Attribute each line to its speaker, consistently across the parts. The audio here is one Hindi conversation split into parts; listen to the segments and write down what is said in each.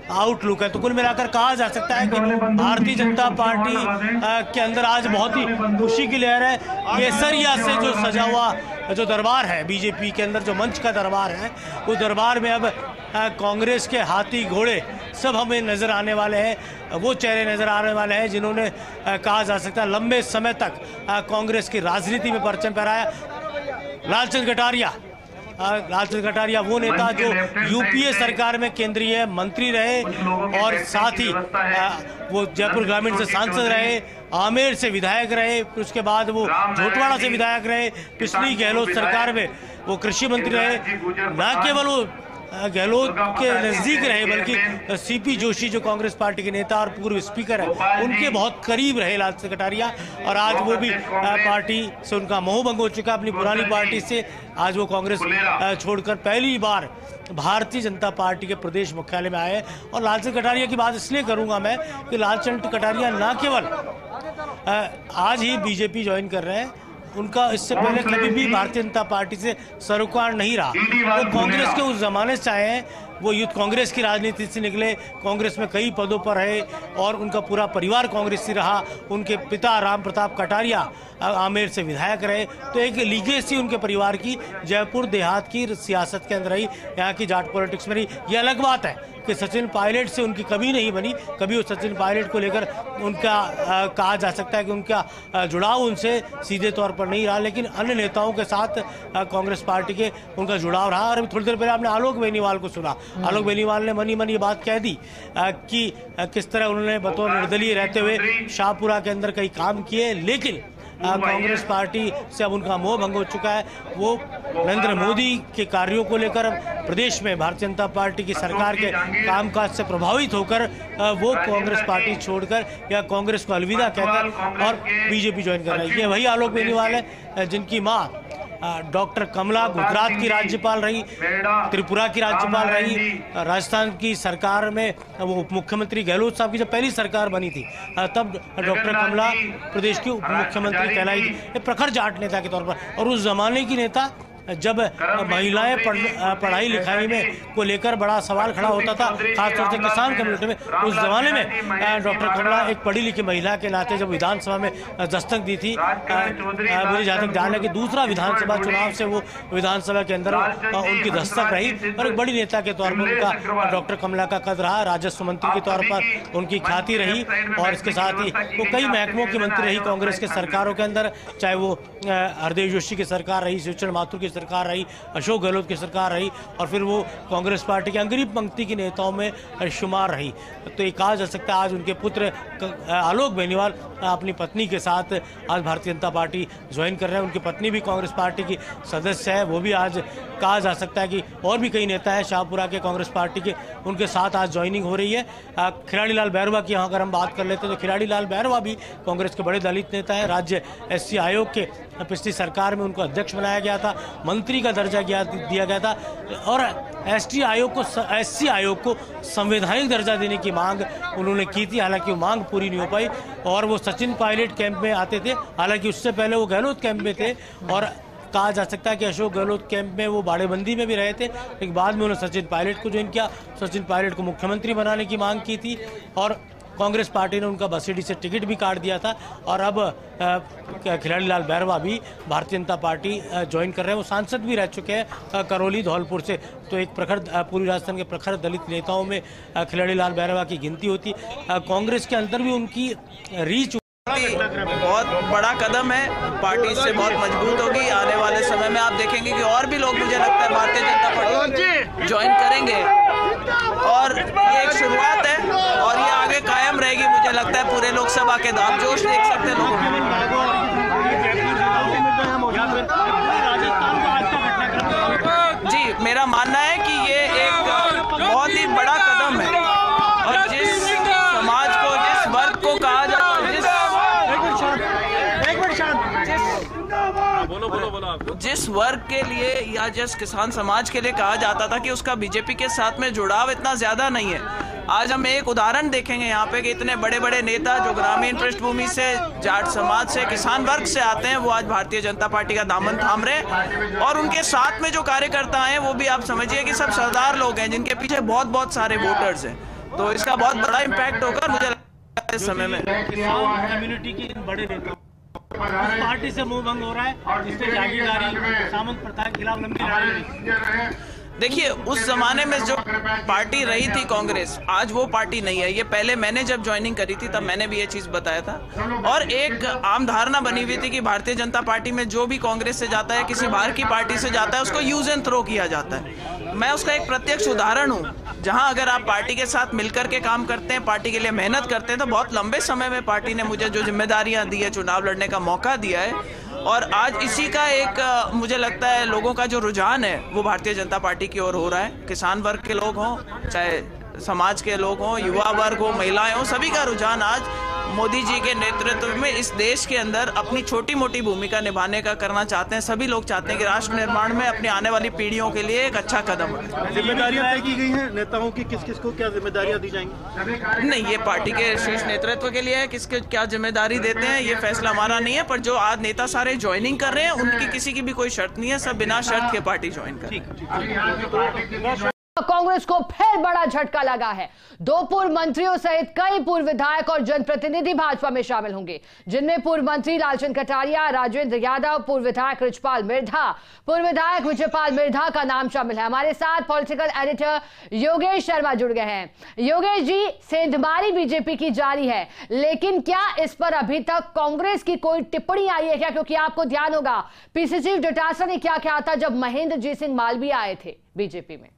Speaker 1: आउटलुक है। तो कुल मिलाकर कहा जा सकता है कि भारतीय जनता पार्टी के अंदर आज बहुत ही खुशी की लहर है। केसरिया से जो सजा हुआ जो दरबार है बीजेपी के अंदर, जो मंच का दरबार है, उस दरबार में अब कांग्रेस के हाथी घोड़े सब हमें नज़र आने वाले हैं। वो चेहरे नज़र आने वाले हैं जिन्होंने कहा जा सकता है लंबे समय तक कांग्रेस की राजनीति में परचम फहराया। लालचंद कटारिया वो नेता जो यूपीए सरकार में केंद्रीय मंत्री रहे और साथ ही वो जयपुर ग्रामीण से सांसद रहे, आमेर से विधायक रहे, उसके बाद वो झोटवाड़ा से विधायक रहे, पिछली गहलोत सरकार में वो कृषि मंत्री रहे। न केवल वो गहलोत के नज़दीक रहे बल्कि सीपी जोशी जो कांग्रेस पार्टी के नेता और पूर्व स्पीकर है उनके बहुत करीब रहे लालचंद कटारिया। और आज वो भी पार्टी से उनका मोह भंग हो चुका, अपनी पुरानी पार्टी से आज वो कांग्रेस छोड़कर पहली बार भारतीय जनता पार्टी के प्रदेश मुख्यालय में आए। और लालचंद कटारिया की बात इसलिए करूंगा मैं कि लालचंद कटारिया न केवल आज ही बीजेपी ज्वाइन कर रहे हैं, उनका इससे पहले कभी भी भारतीय जनता पार्टी से सरोकार नहीं रहा। वो कांग्रेस के उस जमाने से आए हैं, वो यूथ कांग्रेस की राजनीति से निकले, कांग्रेस में कई पदों पर रहे और उनका पूरा परिवार कांग्रेसी रहा। उनके पिता राम प्रताप कटारिया आमेर से विधायक रहे। तो एक लीगेसी उनके परिवार की जयपुर देहात की सियासत के अंदर रही, यहाँ की जाट पॉलिटिक्स में रही। ये अलग बात है कि सचिन पायलट से उनकी कभी नहीं बनी, कभी वो सचिन पायलट को लेकर उनका कहा जा सकता है कि उनका जुड़ाव उनसे सीधे तौर पर नहीं रहा, लेकिन अन्य नेताओं के साथ कांग्रेस पार्टी के उनका जुड़ाव रहा। और अभी थोड़ी देर पहले आपने आलोक बेनीवाल को सुना, आलोक बेनीवाल ने मनी मन ये बात कह दी कि किस तरह उन्होंने बतौर निर्दलीय रहते हुए शाहपुरा के अंदर कई काम किए, लेकिन कांग्रेस पार्टी से अब उनका मोह भंग हो चुका है। वो नरेंद्र मोदी के कार्यों को लेकर प्रदेश में भारतीय जनता पार्टी की सरकार के कामकाज से प्रभावित होकर वो कांग्रेस पार्टी छोड़कर या कांग्रेस को अलविदा कहकर और बीजेपी ज्वाइन कर रही है। ये वही आलोक बेनीवाल है जिनकी माँ डॉक्टर कमला गुजरात की राज्यपाल रही, त्रिपुरा की राज्यपाल रही, राजस्थान की सरकार में वो उप मुख्यमंत्री गहलोत साहब की जब पहली सरकार बनी थी तब डॉक्टर कमला प्रदेश की उप मुख्यमंत्री कहलाई थी, प्रखर जाट नेता के तौर पर। और उस जमाने की नेता जब महिलाएं पढ़ाई लिखाई में को लेकर बड़ा सवाल खड़ा होता था, खासतौर से किसान कम्युनिटी में, उस जमाने में डॉक्टर कमला एक पढ़ी लिखी महिला के नाते जब विधानसभा में दस्तक दी थी, मुझे जहाँ तक ध्यान है कि दूसरा विधानसभा चुनाव से वो विधानसभा के अंदर उनकी दस्तक रही और एक बड़ी नेता के तौर पर उनका डॉक्टर कमला का कद रहा। राजस्व मंत्री के तौर पर उनकी ख्याति रही और इसके साथ ही वो कई महकमों की मंत्री रही कांग्रेस के सरकारों के अंदर, चाहे वो हरदेव जोशी की सरकार रही, शिवचंद्र माथुर की सरकार रही, अशोक गहलोत की सरकार रही और फिर वो कांग्रेस पार्टी के अंग्रीब पंक्ति की नेताओं में शुमार रही। तो ये कहा जा सकता है आज उनके पुत्र आलोक बेनीवाल अपनी पत्नी के साथ आज भारतीय जनता पार्टी ज्वाइन कर रहे हैं। उनकी पत्नी भी कांग्रेस पार्टी की सदस्य है, वो भी आज कहा जा सकता है कि और भी कई नेता हैं शाहपुरा के कांग्रेस पार्टी के, उनके साथ आज ज्वाइनिंग हो रही है। खिलाड़ी लाल बैरवा की यहाँ अगर हम बात कर लेते हैं तो खिलाड़ी लाल बैरवा भी कांग्रेस के बड़े दलित नेता है। राज्य SC आयोग के पिछली सरकार में उनको अध्यक्ष बनाया गया था, मंत्री का दर्जा दिया गया था और SC आयोग को संवैधानिक दर्जा देने की मांग उन्होंने की थी, हालांकि वो मांग पूरी नहीं हो पाई और वो सचिन पायलट कैंप में आते थे, हालांकि उससे पहले वो गहलोत कैंप में थे और कहा जा सकता है कि अशोक गहलोत कैंप में वो बाड़ेबंदी में भी रहे थे, लेकिन बाद में उन्होंने सचिन पायलट को ज्वाइन किया, सचिन पायलट को मुख्यमंत्री बनाने की मांग की थी और कांग्रेस पार्टी ने उनका बसीडी से टिकट भी काट दिया था और अब खिलाड़ी लाल बैरवा भी भारतीय जनता पार्टी ज्वाइन कर रहे हैं। वो सांसद भी रह चुके हैं करौली धौलपुर से, तो एक प्रखर पूर्वी राजस्थान के प्रखर दलित नेताओं में खिलाड़ी लाल बैरवा की गिनती होती। कांग्रेस के अंदर भी उनकी रीच
Speaker 2: बहुत बड़ा कदम है, पार्टी से बहुत मजबूत होगी। आने वाले समय में आप देखेंगे कि और भी लोग मुझे लगता है भारतीय जनता पार्टी ज्वाइन करेंगे और ये एक शुरुआत है और ये आगे कायम रहेगी। मुझे लगता है पूरे लोकसभा के आप जोश देख सकते हैं जी। मेरा मानना है कि ये एक बहुत ही बड़ा कदम है और जिस समाज को, जिस वर्ग को कहा जाता है, जिस वर्ग के लिए या जिस किसान समाज के लिए कहा जाता था कि उसका बीजेपी के साथ में जुड़ाव इतना ज्यादा नहीं है, आज हम एक उदाहरण देखेंगे यहाँ पे कि इतने बड़े बड़े नेता जो ग्रामीण पृष्ठभूमि से, जाट समाज से, किसान वर्ग से आते हैं, वो आज भारतीय जनता पार्टी का दामन थाम रहे हैं और उनके साथ में जो कार्यकर्ता हैं वो भी आप समझिए कि सब सरदार लोग हैं जिनके पीछे बहुत बहुत सारे वोटर्स हैं। तो इसका बहुत बड़ा इम्पैक्ट होगा मुझे लगता है इस समय में।
Speaker 1: किसान कम्युनिटी की इन बड़े नेता उस पार्टी से मुंह भंग हो रहा है जिसने जागीरदारी सामंत प्रथा के खिलाफ लंबी लड़ाई लड़ी।
Speaker 2: देखिए, उस जमाने में जो पार्टी रही थी कांग्रेस, आज वो पार्टी नहीं है। ये पहले मैंने जब ज्वाइनिंग करी थी तब मैंने भी ये चीज बताया था। और एक आम धारणा बनी हुई थी कि भारतीय जनता पार्टी में जो भी कांग्रेस से जाता है, किसी बाहर की पार्टी से जाता है, उसको यूज एंड थ्रो किया जाता है। मैं उसका एक प्रत्यक्ष उदाहरण हूँ, जहां अगर आप पार्टी के साथ मिलकर के काम करते हैं, पार्टी के लिए मेहनत करते हैं, तो बहुत लंबे समय में पार्टी ने मुझे जो जिम्मेदारियां दी है, चुनाव लड़ने का मौका दिया है, और आज इसी का एक मुझे लगता है लोगों का जो रुझान है वो भारतीय जनता पार्टी की ओर हो रहा है। किसान वर्ग के लोग हों, चाहे समाज के लोग हों, युवा वर्ग हो, महिलाएं हों, सभी का रुझान आज मोदी जी के नेतृत्व में इस देश के अंदर अपनी छोटी मोटी भूमिका निभाने का करना चाहते हैं। सभी लोग चाहते हैं कि राष्ट्र निर्माण में अपनी आने वाली पीढ़ियों के लिए एक अच्छा कदम है।
Speaker 3: जिम्मेदारियां तय की गई हैं नेताओं की, किस किस को क्या जिम्मेदारियां दी जाएंगी?
Speaker 2: नहीं, ये पार्टी के शीर्ष नेतृत्व के लिए है, किसके क्या जिम्मेदारी देते हैं ये फैसला हमारा नहीं है। पर जो आज नेता सारे ज्वाइनिंग कर रहे हैं उनकी किसी की भी कोई शर्त नहीं है, सब बिना शर्त के पार्टी ज्वाइन कर।
Speaker 4: कांग्रेस को फिर बड़ा झटका लगा है। 2 पूर्व मंत्रियों सहित कई पूर्व विधायक और जनप्रतिनिधि भाजपा में शामिल होंगे, जिनमें पूर्व मंत्री लालचंद कटारिया, राजेंद्र यादव, पूर्व विधायक रिचपाल मिर्धा, पूर्व विधायक विजयपाल मिर्धा का नाम शामिल है। हमारे साथ पॉलिटिकल एडिटर योगेश शर्मा जुड़ गए हैं। योगेश जी, सेंधमारी बीजेपी की जारी है, लेकिन क्या इस पर अभी तक कांग्रेस की कोई टिप्पणी आई है क्या? क्योंकि आपको ध्यान होगा पीसीसी चीफ जटासरा ने क्या कहा था जब महेंद्र जी सिंह मालवीय आए थे बीजेपी में।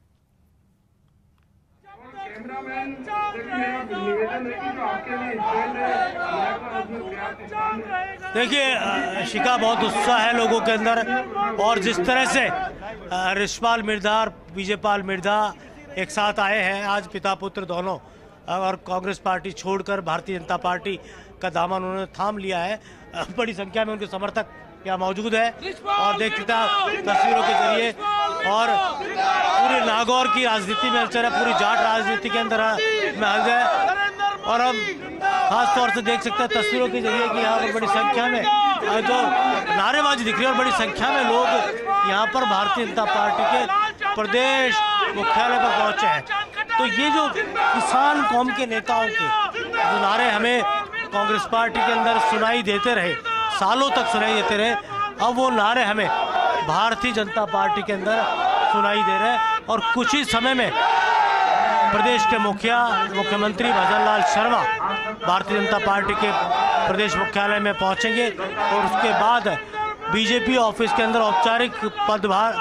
Speaker 1: देखिए, शिका बहुत उत्साह है लोगों के अंदर, और जिस तरह से रिचपाल मिर्धा और विजयपाल मिर्धा एक साथ आए हैं, आज पिता पुत्र दोनों, और कांग्रेस पार्टी छोड़कर भारतीय जनता पार्टी का दामन उन्होंने थाम लिया है। बड़ी संख्या में उनके समर्थक यहाँ मौजूद है, और देख सकता तस्वीरों के जरिए, और पूरे नागौर की राजनीति में हलचल है, पूरी जाट राजनीति के अंदर में हल है। और हम खास तौर से देख सकते हैं तस्वीरों के जरिए कि यहाँ पर बड़ी संख्या में जो नारेबाजी दिख रही है, और बड़ी संख्या में लोग यहाँ पर भारतीय जनता पार्टी के प्रदेश मुख्यालय पर पहुंचे हैं। तो ये जो किसान कौम के नेताओं के जो नारे हमें कांग्रेस पार्टी के अंदर सुनाई देते रहे, सालों तक सुनाई देते रहे, अब वो नारे हमें भारतीय जनता पार्टी के अंदर सुनाई दे रहे हैं। और कुछ ही समय में प्रदेश के मुख्यमंत्री भजन लाल शर्मा भारतीय जनता पार्टी के प्रदेश मुख्यालय में पहुंचेंगे, और उसके बाद बीजेपी ऑफिस के अंदर औपचारिक पदभार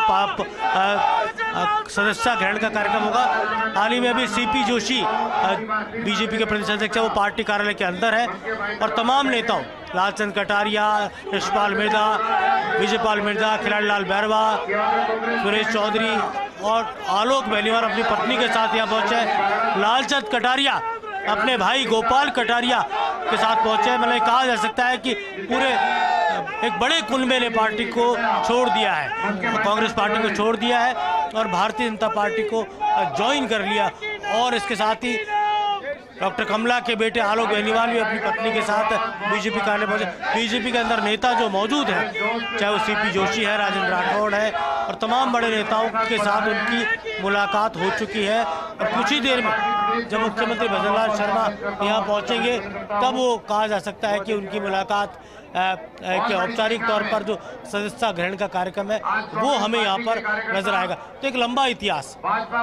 Speaker 1: सदस्यता ग्रहण का कार्यक्रम होगा। हाल ही में अभी सीपी जोशी बीजेपी के प्रदेश अध्यक्ष है, वो पार्टी कार्यालय के अंदर है, और तमाम नेताओं लालचंद कटारिया, रिचपाल मिर्धा, विजयपाल मिर्धा, खिलाड़ी लाल बैरवा, सुरेश चौधरी और आलोक बेनीवाल अपनी पत्नी के साथ यहाँ पहुंचे। लालचंद कटारिया अपने भाई गोपाल कटारिया के साथ पहुंचे। मतलब कहा जा सकता है कि पूरे एक बड़े कुनबे ने पार्टी को छोड़ दिया है, कांग्रेस पार्टी को छोड़ दिया है और भारतीय जनता पार्टी को ज्वाइन कर लिया। और इसके साथ ही डॉक्टर कमला के बेटे आलोक बेनीवाल भी अपनी पत्नी के साथ बीजेपी कार्यालय पहुंचे। बीजेपी के अंदर नेता जो मौजूद हैं, चाहे वो सीपी जोशी है, राजेंद्र राठौड़ है, और तमाम बड़े नेताओं के साथ उनकी मुलाकात हो चुकी है। और कुछ ही देर में जब मुख्यमंत्री भजन लाल शर्मा यहाँ पहुँचेंगे, तब वो कहा जा सकता है कि उनकी मुलाकात के औपचारिक तौर पर जो सदस्यता ग्रहण का कार्यक्रम है वो हमें यहाँ पर नजर आएगा। तो एक लंबा इतिहास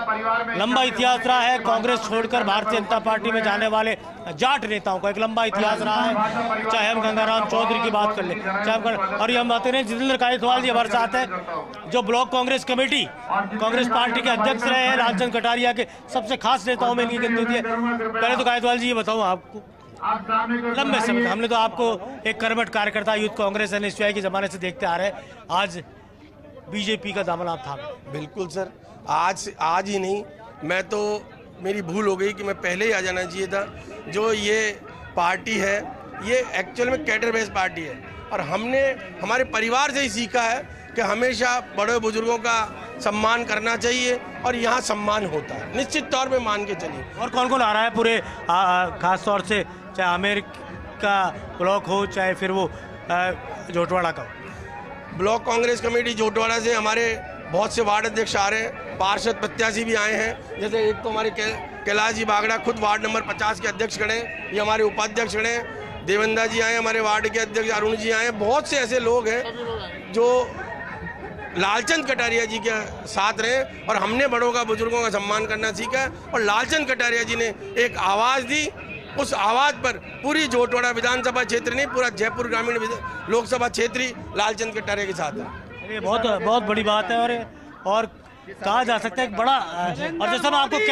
Speaker 1: रहा है कांग्रेस छोड़कर भारतीय जनता पार्टी में जाने वाले जाट नेताओं का, एक लंबा इतिहास रहा है। चाहे हम गंगाराम चौधरी की बात कर ले, चाहे हम, और ये हम बातें नहीं, जितेंद्र कायथवाल जी हमारे साथ है, जो block Congress committee Congress party के अध्यक्ष रहे हैं, लालचंद कटारिया के सबसे खास नेताओं में इनकी गिनती है। पहले तो कायथवाल जी ये बताऊँ आपको, लंबे समय हमने तो आपको एक कर्मठ कार्यकर्ता यूथ कांग्रेस एनएसयूआई के जमाने से देखते आ रहे हैं, आज बीजेपी का दामन आप थामे।
Speaker 5: बिल्कुल सर, आज ही नहीं, मैं तो मेरी भूल हो गई कि मैं पहले ही आ जाना चाहिए था। जो ये पार्टी है ये एक्चुअल में कैडर बेस्ड पार्टी है, और हमने हमारे परिवार से ही सीखा है कि हमेशा बड़े बुजुर्गों का सम्मान करना चाहिए, और यहाँ सम्मान होता है, निश्चित तौर पे मान के चलिए।
Speaker 1: और कौन कौन आ रहा है पूरे खास तौर से, चाहे आमेर का ब्लॉक हो, चाहे फिर वो जोटवाड़ा का?
Speaker 5: ब्लॉक कांग्रेस कमेटी जोटवाड़ा से हमारे बहुत से वार्ड अध्यक्ष आ रहे हैं, पार्षद प्रत्याशी भी आए हैं। जैसे एक तो हमारे कैलाश जी बागड़ा खुद वार्ड नंबर 50 के अध्यक्ष खड़े हैं, ये हमारे उपाध्यक्ष खड़े हैं, देवेंद्र जी आए, हमारे वार्ड के अध्यक्ष अरुण जी आए। बहुत से ऐसे लोग हैं जो लालचंद कटारिया जी के साथ रहे और हमने बड़ों का, बुजुर्गों का सम्मान करना सीखा और लालचंद कटारिया जी ने एक आवाज़ दी। उस आवाज़ पर पूरी जोटवाड़ा विधानसभा क्षेत्र नहीं, पूरा जयपुर ग्रामीण लोकसभा क्षेत्र ही लालचंद कटारिया के साथ है।
Speaker 1: ये बहुत बड़ी बात है और कहा जा सकता है एक बड़ा, और जैसा मैं आपको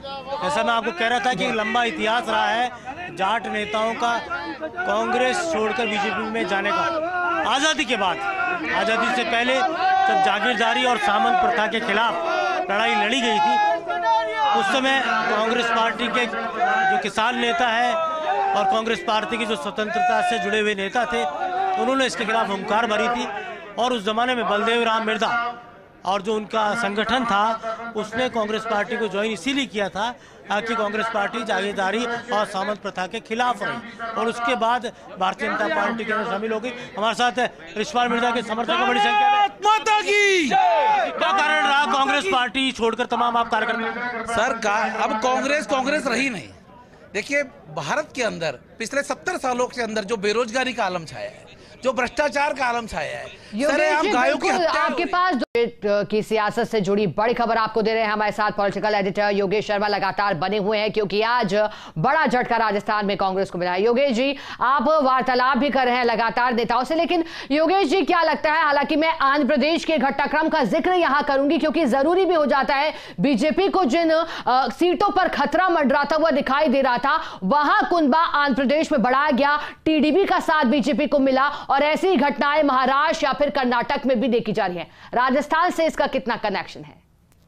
Speaker 1: कह रहा था कि लंबा इतिहास रहा है जाट नेताओं का कांग्रेस छोड़कर बीजेपी में जाने का। आज़ादी के बाद, आज़ादी से पहले जब जागीरदारी और सामंत प्रथा के खिलाफ लड़ाई लड़ी गई थी, उस समय कांग्रेस पार्टी के जो किसान नेता है और कांग्रेस पार्टी की जो स्वतंत्रता से जुड़े हुए नेता थे, उन्होंने इसके खिलाफ हुंकार भरी थी। और उस जमाने में बलदेव राम मिर्दा और जो उनका संगठन था, उसने कांग्रेस पार्टी को ज्वाइन इसीलिए किया था कि कांग्रेस पार्टी जागीरदारी और सामंत प्रथा के खिलाफ रही और उसके बाद भारतीय जनता पार्टी के अंदर शामिल हो गई। हमारे साथ रिछपाल मिर्जा के समर्थक बड़ी संख्या में।
Speaker 6: माता की
Speaker 1: क्या कारण रहा कांग्रेस पार्टी छोड़कर तमाम आप कार्यकर्ता?
Speaker 6: सर अब कांग्रेस रही नहीं। देखिए, भारत के अंदर पिछले 70 सालों के अंदर जो बेरोजगारी का आलम छाया है, जो भ्रष्टाचार का आलम छाया है, गायों की हत्या
Speaker 4: आपके पास की सियासत से जुड़ी बड़ी खबर आपको दे रहे हैं। हमारे साथ पॉलिटिकल एडिटर योगेश शर्मा लगातार बने हुए हैं क्योंकि आज बड़ा झटका राजस्थान में कांग्रेस को मिला है। योगेश जी, आप वार्तालाप भी कर रहे हैं लगातार नेताओं से, लेकिन योगेश जी क्या लगता है, हालांकि मैं आंध्र प्रदेश के घटनाक्रम का जिक्र यहां करूंगी क्योंकि जरूरी भी हो जाता है, बीजेपी को जिन सीटों पर खतरा मंडराता हुआ दिखाई दे रहा था, वहां कुनबा आंध्र प्रदेश में बढ़ाया गया, टीडीपी का साथ बीजेपी को मिला और ऐसी घटनाएं महाराष्ट्र या फिर कर्नाटक में भी देखी जा रही है। राजस्थान से इसका कितना कनेक्शन है?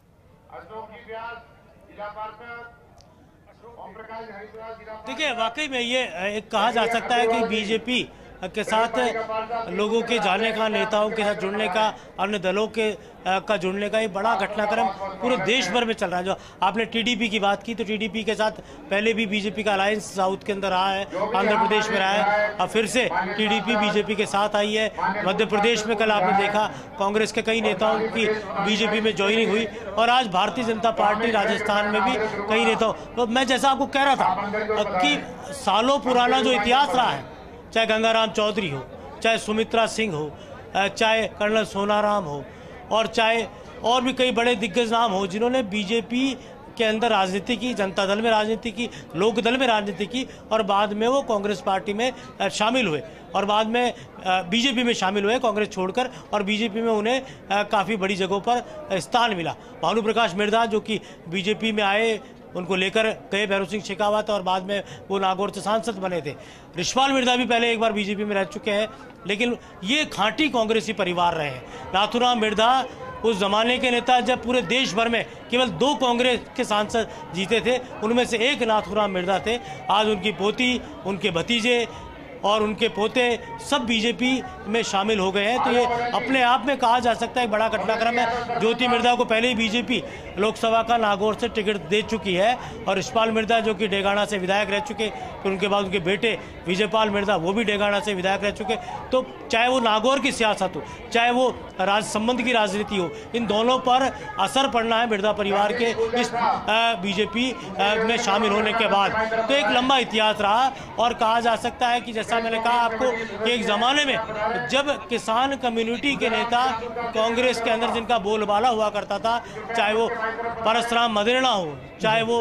Speaker 1: देखिए, वाकई में ये एक कहा जा सकता है कि बीजेपी के साथ लोगों के जाने का, नेताओं के साथ जुड़ने का, अन्य दलों के का जुड़ने का ये बड़ा घटनाक्रम पूरे देश भर में चल रहा है। जो आपने टीडीपी की बात की, तो टीडीपी के साथ पहले भी बीजेपी का अलायंस साउथ के अंदर रहा है, आंध्र प्रदेश में रहा है, अब फिर से टीडीपी बीजेपी के साथ आई है। मध्य प्रदेश में कल आपने देखा कांग्रेस के कई नेताओं की बीजेपी में ज्वाइनिंग हुई और आज भारतीय जनता पार्टी राजस्थान में भी कई नेताओं, तो मैं जैसा आपको कह रहा था कि सालों पुराना जो इतिहास रहा है, चाहे गंगाराम चौधरी हो, चाहे सुमित्रा सिंह हो, चाहे कर्नल सोनाराम हो और चाहे और भी कई बड़े दिग्गज नाम हो जिन्होंने बीजेपी के अंदर राजनीति की, जनता दल में राजनीति की, लोक दल में राजनीति की और बाद में वो कांग्रेस पार्टी में शामिल हुए और बाद में बीजेपी में शामिल हुए कांग्रेस छोड़कर, और बीजेपी में उन्हें काफ़ी बड़ी जगहों पर स्थान मिला। भानु प्रकाश मिर्धा जो कि बीजेपी में आए, उनको लेकर गए भैरव सिंह शेखावत और बाद में वो नागौर से सांसद बने थे। रिछपाल मिर्धा भी पहले एक बार बीजेपी में रह चुके हैं, लेकिन ये खांटी कांग्रेसी परिवार रहे हैं। नाथूराम मिर्धा उस जमाने के नेता जब पूरे देश भर में केवल 2 कांग्रेस के सांसद जीते थे, उनमें से एक नाथूराम मिर्धा थे। आज उनकी पोती, उनके भतीजे और उनके पोते सब बीजेपी में शामिल हो गए हैं, तो ये अपने आप में कहा जा सकता है एक बड़ा घटनाक्रम है। ज्योति मिर्धा को पहले ही बीजेपी लोकसभा का नागौर से टिकट दे चुकी है और रिछपाल मिर्धा जो कि डेगाना से विधायक रह चुके, फिर उनके बाद उनके बेटे विजयपाल मिर्धा वो भी डेगाना से विधायक रह चुके। तो चाहे वो नागौर की सियासत हो, चाहे वो संबंध की राजनीति हो, इन दोनों पर असर पड़ना है मिर्धा परिवार के इस बीजेपी में शामिल होने के बाद। तो एक लंबा इतिहास रहा और कहा जा सकता है कि जैसा मैंने कहा आपको कि एक ज़माने में जब किसान कम्युनिटी के नेता कांग्रेस के अंदर जिनका बोलबाला हुआ करता था, चाहे वो परसराम मदेरणा हो, चाहे वो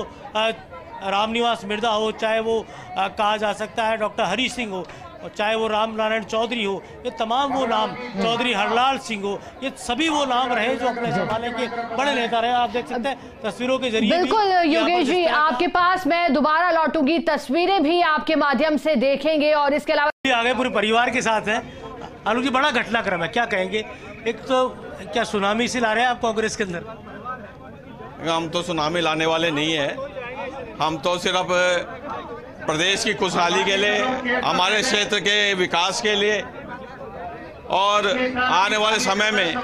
Speaker 1: रामनिवास मिर्धा हो, चाहे वो कहा जा सकता है डॉक्टर हरी सिंह हो, और चाहे वो राम नारायण चौधरी हो, ये तमाम वो नाम, चौधरी हरलाल सिंह हो, ये सभी वो नाम रहे जो अपने ज़माने के बड़े नेता रहे। आप देख सकते हैं तस्वीरों के जरिए।
Speaker 4: बिल्कुल योगेश जी, आपके पास मैं दोबारा लौटूंगी, तस्वीरें भी आपके माध्यम से देखेंगे और इसके अलावा
Speaker 1: आगे पूरे परिवार के साथ हैं। अनुज जी, बड़ा घटनाक्रम है, क्या कहेंगे? एक तो क्या सुनामी से ला रहे हैं आप कांग्रेस के अंदर?
Speaker 7: हम तो सुनामी लाने वाले नहीं है, हम तो सिर्फ प्रदेश की खुशहाली के लिए, हमारे क्षेत्र के विकास के लिए और आने वाले समय में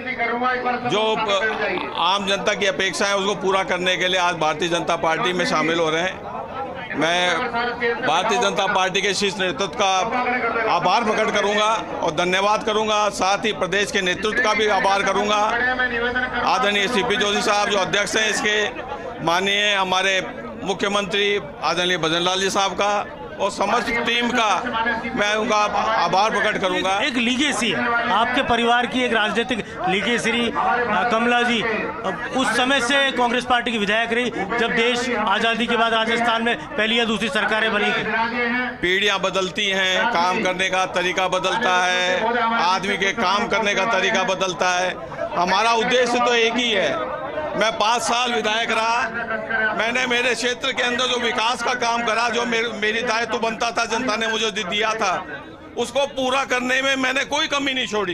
Speaker 7: जो आम जनता की अपेक्षा है उसको पूरा करने के लिए आज भारतीय जनता पार्टी में शामिल हो रहे हैं। मैं भारतीय जनता पार्टी के शीर्ष नेतृत्व का आभार प्रकट करूंगा और धन्यवाद करूंगा। साथ ही प्रदेश के नेतृत्व का भी आभार करूंगा। आदरणीय सीपी जोशी साहब जो अध्यक्ष हैं इसके, माननीय हमारे मुख्यमंत्री आदरणीय भजन लाल जी साहब का और समस्त टीम का मैं उनका आभार प्रकट करूंगा।
Speaker 1: एक लीगेसी है आपके परिवार की, एक राजनीतिक लीगेसी। कमला जी उस समय से कांग्रेस पार्टी की विधायक रही जब देश आज़ादी के बाद राजस्थान में पहली या दूसरी सरकारें बनी थी।
Speaker 7: पीढ़ियां बदलती हैं, काम करने का तरीका बदलता है, आदमी के काम करने का तरीका बदलता है। हमारा उद्देश्य तो एक ही है। मैं 5 साल विधायक रहा, मैंने मेरे क्षेत्र के अंदर जो विकास का काम करा, जो मेरी दायित्व बनता था, जनता ने मुझे दिया था, उसको पूरा करने में मैंने कोई कमी नहीं छोड़ी।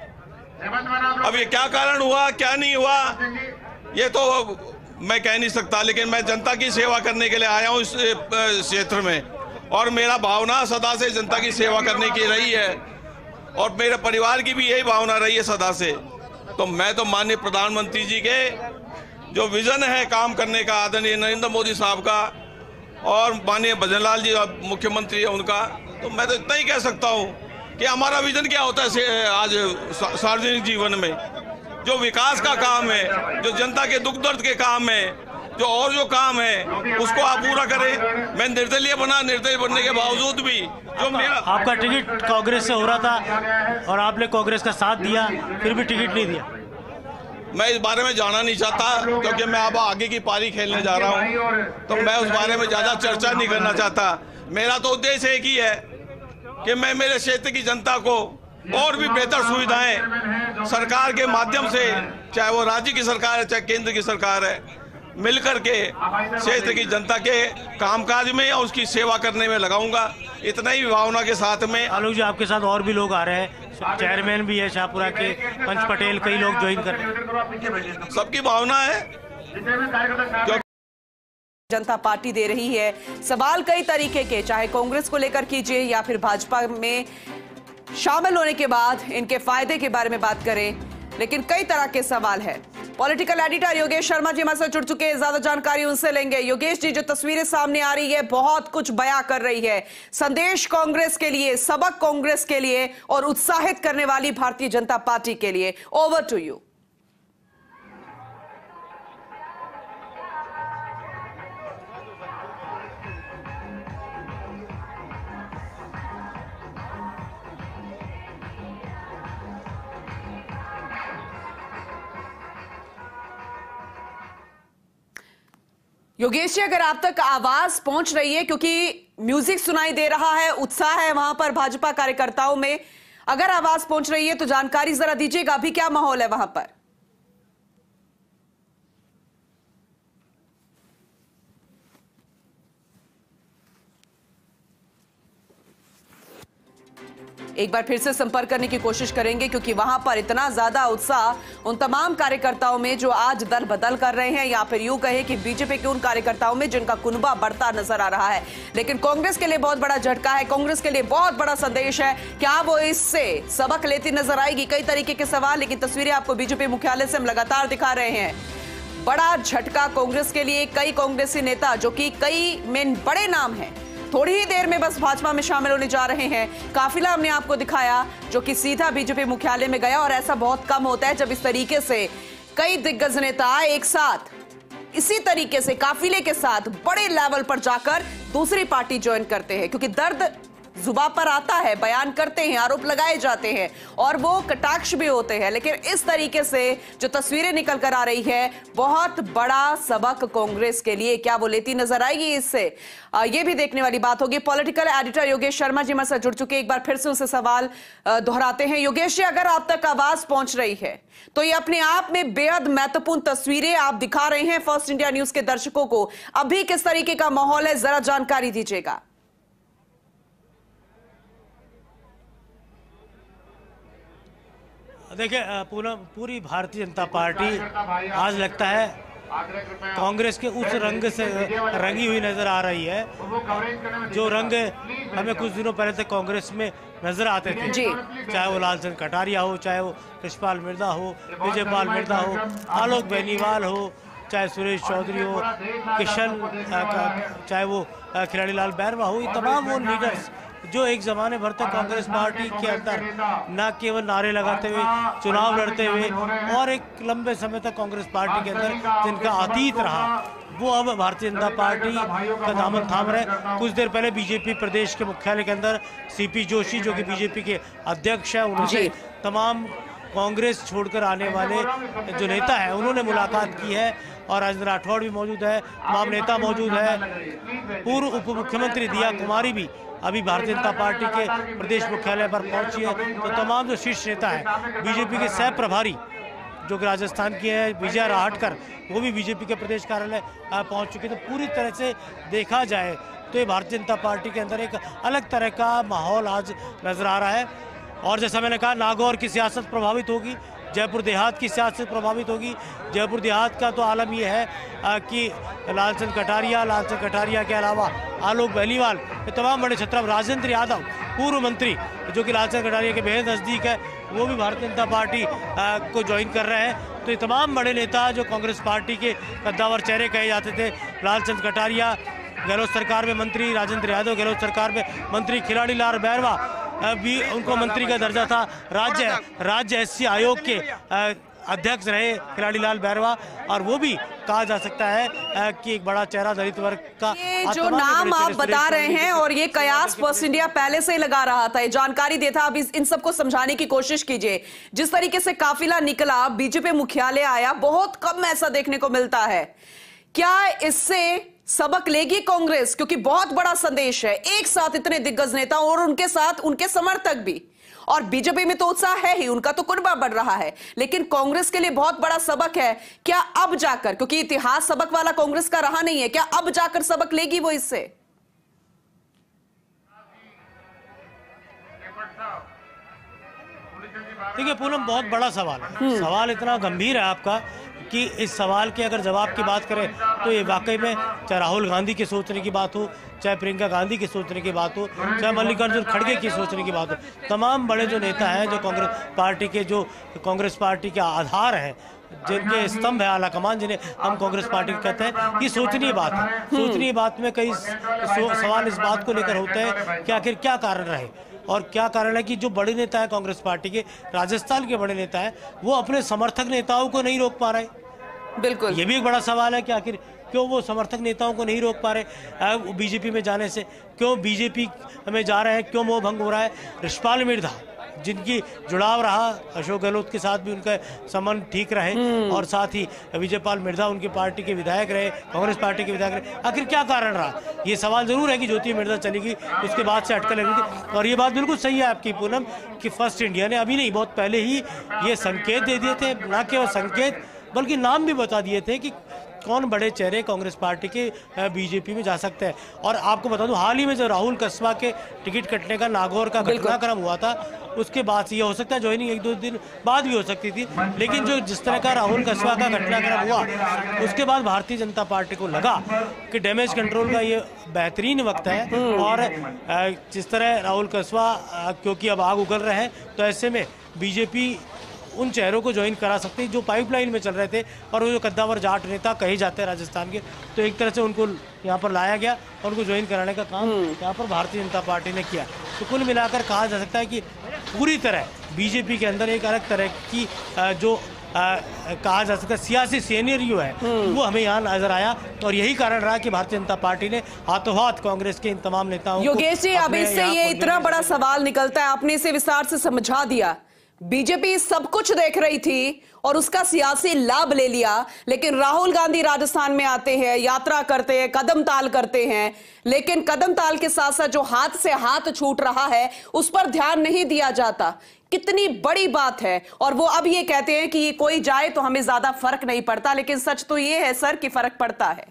Speaker 7: अब ये क्या कारण हुआ, क्या नहीं हुआ, ये तो मैं कह नहीं सकता, लेकिन मैं जनता की सेवा करने के लिए आया हूँ इस क्षेत्र में, और मेरा भावना सदा से जनता की सेवा करने की रही है और मेरे परिवार की भी यही भावना रही है सदा से। तो मैं तो माननीय प्रधानमंत्री जी के जो विजन है काम करने का, आदरणीय नरेंद्र मोदी साहब का और माननीय भजन लाल जी मुख्यमंत्री है उनका, तो मैं तो इतना ही कह सकता हूँ कि हमारा विजन क्या होता है आज सार्वजनिक जीवन में, जो विकास का काम है, जो जनता के दुख दर्द के काम है, जो काम है उसको आप पूरा करें। मैं निर्दलीय बना, निर्दलीय बनने के बावजूद भी जो मेरा
Speaker 1: आपका टिकट कांग्रेस से हो रहा था और आपने कांग्रेस का साथ दिया, फिर भी टिकट नहीं दिया।
Speaker 7: मैं इस बारे में जाना नहीं चाहता क्योंकि मैं अब आगे की पारी खेलने जा रहा हूं, तो मैं उस बारे में ज्यादा चर्चा नहीं करना चाहता। मेरा तो उद्देश्य एक ही है कि मैं मेरे क्षेत्र की जनता को और भी बेहतर सुविधाएं सरकार के माध्यम से, चाहे वो राज्य की सरकार है चाहे केंद्र की सरकार है, मिलकर के क्षेत्र की जनता के कामकाज में और उसकी सेवा करने में लगाऊंगा। इतना ही भावना के साथ में।
Speaker 1: आलोक जी आपके साथ और भी लोग आ रहे हैं, चेयरमैन भी है शाहपुरा के, पंच पटेल, कई लोग ज्वाइन कर रहे हैं।
Speaker 7: सबकी भावना है
Speaker 8: जनता पार्टी दे रही है। सवाल कई तरीके के, चाहे कांग्रेस को लेकर कीजिए या फिर भाजपा में शामिल होने के बाद इनके फायदे के बारे में बात करें, लेकिन कई तरह के सवाल है। पॉलिटिकल एडिटर योगेश शर्मा जी हमारे साथ जुड़ चुके हैं, ज्यादा जानकारी उनसे लेंगे। योगेश जी, जो तस्वीरें सामने आ रही है बहुत कुछ बयां कर रही है, संदेश कांग्रेस के लिए, सबक कांग्रेस के लिए और उत्साहित करने वाली भारतीय जनता पार्टी के लिए। Over to you. Yogesh ji, अगर आप तक आवाज पहुंच रही है, क्योंकि म्यूजिक सुनाई दे रहा है, उत्साह है वहां पर भाजपा कार्यकर्ताओं में, अगर आवाज पहुंच रही है तो जानकारी जरा दीजिएगा, अभी क्या माहौल है वहां पर? एक बार फिर से संपर्क करने की कोशिश करेंगे, क्योंकि वहां पर इतना ज्यादा उत्साह उन तमाम कार्यकर्ताओं में जो आज दल बदल कर रहे हैं, या फिर यूं कहे कि बीजेपी के उन कार्यकर्ताओं में जिनका कुनबा बढ़ता नजर आ रहा है। लेकिन कांग्रेस के लिए बहुत बड़ा झटका है, कांग्रेस के लिए बहुत बड़ा संदेश है। क्या वो इससे सबक लेती नजर आएगी? कई तरीके के सवाल, लेकिन तस्वीरें आपको बीजेपी मुख्यालय से हम लगातार दिखा रहे हैं। बड़ा झटका कांग्रेस के लिए। कई कांग्रेसी नेता जो कि कई में बड़े नाम हैं, थोड़ी ही देर में बस भाजपा में शामिल होने जा रहे हैं। काफिला हमने आपको दिखाया जो कि सीधा बीजेपी मुख्यालय में गया, और ऐसा बहुत कम होता है जब इस तरीके से कई दिग्गज नेता एक साथ इसी तरीके से काफिले के साथ बड़े लेवल पर जाकर दूसरी पार्टी ज्वाइन करते हैं, क्योंकि दर्द जुबान पर आता है, बयान करते हैं, आरोप लगाए जाते हैं और वो कटाक्ष भी होते हैं। लेकिन इस तरीके से जो तस्वीरें निकल कर आ रही है, बहुत बड़ा सबक कांग्रेस के लिए। क्या वो लेती नजर आएगी इससे? ये भी देखने वाली बात होगी। पॉलिटिकल एडिटर योगेश शर्मा जी हमारे साथ जुड़ चुके हैं, एक बार फिर से उनसे सवाल दोहराते हैं। योगेश जी, अगर आप तक आवाज पहुंच रही है तो ये अपने आप में बेहद महत्वपूर्ण तस्वीरें आप दिखा रहे हैं फर्स्ट इंडिया न्यूज के दर्शकों को। अभी किस तरीके का माहौल है, जरा जानकारी दीजिएगा।
Speaker 1: देखिए, पूरी भारतीय जनता पार्टी आज लगता है कांग्रेस के उस रंग से रंगी हुई नजर आ रही है, जो रंग हमें कुछ दिनों पहले से कांग्रेस में नजर आते थे। चाहे वो लालचंद कटारिया हो, चाहे वो कृष्णपाल मिर्धा हो, विजयपाल मिर्धा हो, आलोक बेनीवाल हो, चाहे सुरेश चौधरी हो, किशन, चाहे वो खिलाड़ी लाल बैरवा हो, ये तमाम वो लीडर्स जो एक ज़माने भर तक कांग्रेस पार्टी के अंदर न केवल नारे लगाते हुए, चुनाव लड़ते हुए और एक लंबे समय तक कांग्रेस पार्टी के अंदर जिनका अतीत रहा, वो अब भारतीय जनता पार्टी का दामन थाम रहे। कुछ देर पहले बीजेपी प्रदेश के मुख्यालय के अंदर सीपी जोशी, जो कि बीजेपी के अध्यक्ष है, उनसे तमाम कांग्रेस छोड़कर आने वाले जो नेता हैं उन्होंने मुलाकात की है और राजेंद्र राठौड़ भी मौजूद है, तमाम नेता मौजूद है। पूर्व उप मुख्यमंत्री दिया कुमारी भी अभी भारतीय जनता पार्टी के प्रदेश मुख्यालय पर पहुंची है। तो तमाम जो शीर्ष नेता हैं, बीजेपी के सह प्रभारी जो कि राजस्थान की है विजया राहटकर, वो भी बीजेपी के प्रदेश कार्यालय पहुंच चुके। तो पूरी तरह से देखा जाए तो ये भारतीय जनता पार्टी के अंदर एक अलग तरह का माहौल आज नजर आ रहा है। और जैसा मैंने कहा, नागौर की सियासत प्रभावित होगी, जयपुर देहात की सियासत प्रभावित होगी। जयपुर देहात का तो आलम ये है कि लालचंद कटारिया के अलावा आलोक बहलीवाल, ये तमाम बड़े छत्र, राजेंद्र यादव पूर्व मंत्री जो कि लालचंद कटारिया के बेहद नज़दीक है, वो भी भारतीय जनता पार्टी को ज्वाइन कर रहे हैं। तो ये तमाम बड़े नेता जो कांग्रेस पार्टी के कद्दावर चेहरे कहे जाते थे, लालचंद कटारिया गहलोत सरकार में मंत्री, राजेंद्र यादव गहलोत सरकार में मंत्री, खिलाड़ी लाल बैरवा भी उनको मंत्री का दर्जा था, राज्य एससी आयोग के अध्यक्ष रहे खिलाड़ी लाल बैरवा, और वो भी कहा जा सकता है कि एक बड़ा चेहरा दलित वर्ग का।
Speaker 8: ये जो नाम आप बता रहे हैं और ये कयास फर्स्ट इंडिया पहले से ही लगा रहा था, ये जानकारी देता। अब इन सबको समझाने की कोशिश कीजिए। जिस तरीके से काफिला निकला, बीजेपी मुख्यालय आया, बहुत कम ऐसा देखने को मिलता है। क्या इससे सबक लेगी कांग्रेस? क्योंकि बहुत बड़ा संदेश है, एक साथ इतने दिग्गज नेता और उनके साथ उनके समर्थक भी, और बीजेपी में तो उत्साह है ही, उनका तो कुनबा बढ़ रहा है, लेकिन कांग्रेस के लिए बहुत बड़ा सबक है। क्या अब जाकर, क्योंकि इतिहास सबक वाला कांग्रेस का रहा नहीं है, क्या अब जाकर सबक लेगी वो इससे?
Speaker 1: देखिए पूनम, बहुत बड़ा सवाल है। सवाल इतना गंभीर है आपका कि इस सवाल के अगर जवाब की बात करें तो ये वाकई में चाहे राहुल गांधी के सोचने की बात हो, चाहे प्रियंका गांधी के सोचने की बात हो, चाहे मल्लिकार्जुन खड़गे की सोचने की बात हो, तमाम बड़े जो नेता हैं जो कांग्रेस पार्टी के आधार हैं, जिनके स्तंभ है आला कमान, जिन्हें हम कांग्रेस पार्टी कहते हैं, ये सोचनीय बात है। सोचनीय बात में कई सवाल इस बात को लेकर होते हैं कि आखिर क्या कारण रहे, और क्या कारण है कि जो बड़े नेता है कांग्रेस पार्टी के, राजस्थान के बड़े नेता है, वो अपने समर्थक नेताओं को नहीं रोक पा रहे।
Speaker 8: बिल्कुल,
Speaker 1: ये भी एक बड़ा सवाल है कि आखिर क्यों वो समर्थक नेताओं को नहीं रोक पा रहे बीजेपी में जाने से, क्यों बीजेपी में जा रहे हैं, क्यों मोह भंग हो रहा है। रिछपाल मिर्धा, जिनकी जुड़ाव रहा अशोक गहलोत के साथ भी, उनका संबंध ठीक रहे, और साथ ही विजयपाल मिर्धा उनकी पार्टी के विधायक रहे, कांग्रेस पार्टी के विधायक रहे, आखिर क्या कारण रहा? ये सवाल जरूर है कि ज्योति मिर्धा चली गई, उसके बाद से अटकलें लगी थी। और ये बात बिल्कुल सही है आपकी पूनम कि फर्स्ट इंडिया ने अभी नहीं, बहुत पहले ही ये संकेत दे दिए थे, न केवल संकेत बल्कि नाम भी बता दिए थे कि कौन बड़े चेहरे कांग्रेस पार्टी के बीजेपी में जा सकते हैं। और आपको बता दूं, हाल ही में जो राहुल कस्बा के टिकट कटने का नागौर का घटनाक्रम हुआ था, उसके बाद से ये हो सकता है ज्वाइनिंग 1-2 दिन बाद भी हो सकती थी, लेकिन जो जिस तरह का राहुल कस्बा का घटनाक्रम हुआ, उसके बाद भारतीय जनता पार्टी को लगा कि डैमेज कंट्रोल का ये बेहतरीन वक्त है। और जिस तरह राहुल कस्बा क्योंकि अब आग उगल रहे हैं, तो ऐसे में बीजेपी उन चेहरों को ज्वाइन करा सकते हैं जो पाइपलाइन में चल रहे थे, और वो जो कद्दावर जाट नेता कहे जाते हैं राजस्थान के, तो एक तरह से उनको यहाँ पर लाया गया और उनको ज्वाइन कराने का काम यहाँ पर भारतीय जनता पार्टी ने किया। तो कुल मिलाकर कहा जा सकता है कि पूरी तरह बीजेपी के अंदर एक अलग तरह की जो कहा जा सकता है सियासी सीनियरियो है, वो हमें यहाँ नजर आया, और यही कारण रहा कि भारतीय जनता पार्टी ने हाथों हाथ कांग्रेस के इन तमाम नेताओं।
Speaker 8: योगेश जी, अब इससे ये इतना बड़ा सवाल निकलता है, आपने इसे विस्तार से समझा दिया। बीजेपी सब कुछ देख रही थी और उसका सियासी लाभ ले लिया, लेकिन राहुल गांधी राजस्थान में आते हैं, यात्रा करते हैं, कदम ताल करते हैं, लेकिन कदम ताल के साथ साथ जो हाथ से हाथ छूट रहा है उस पर ध्यान नहीं दिया जाता। कितनी बड़ी बात है। और वो अब ये कहते हैं कि ये कोई जाए तो हमें ज्यादा फर्क नहीं पड़ता, लेकिन सच तो ये है सर कि फर्क पड़ता है।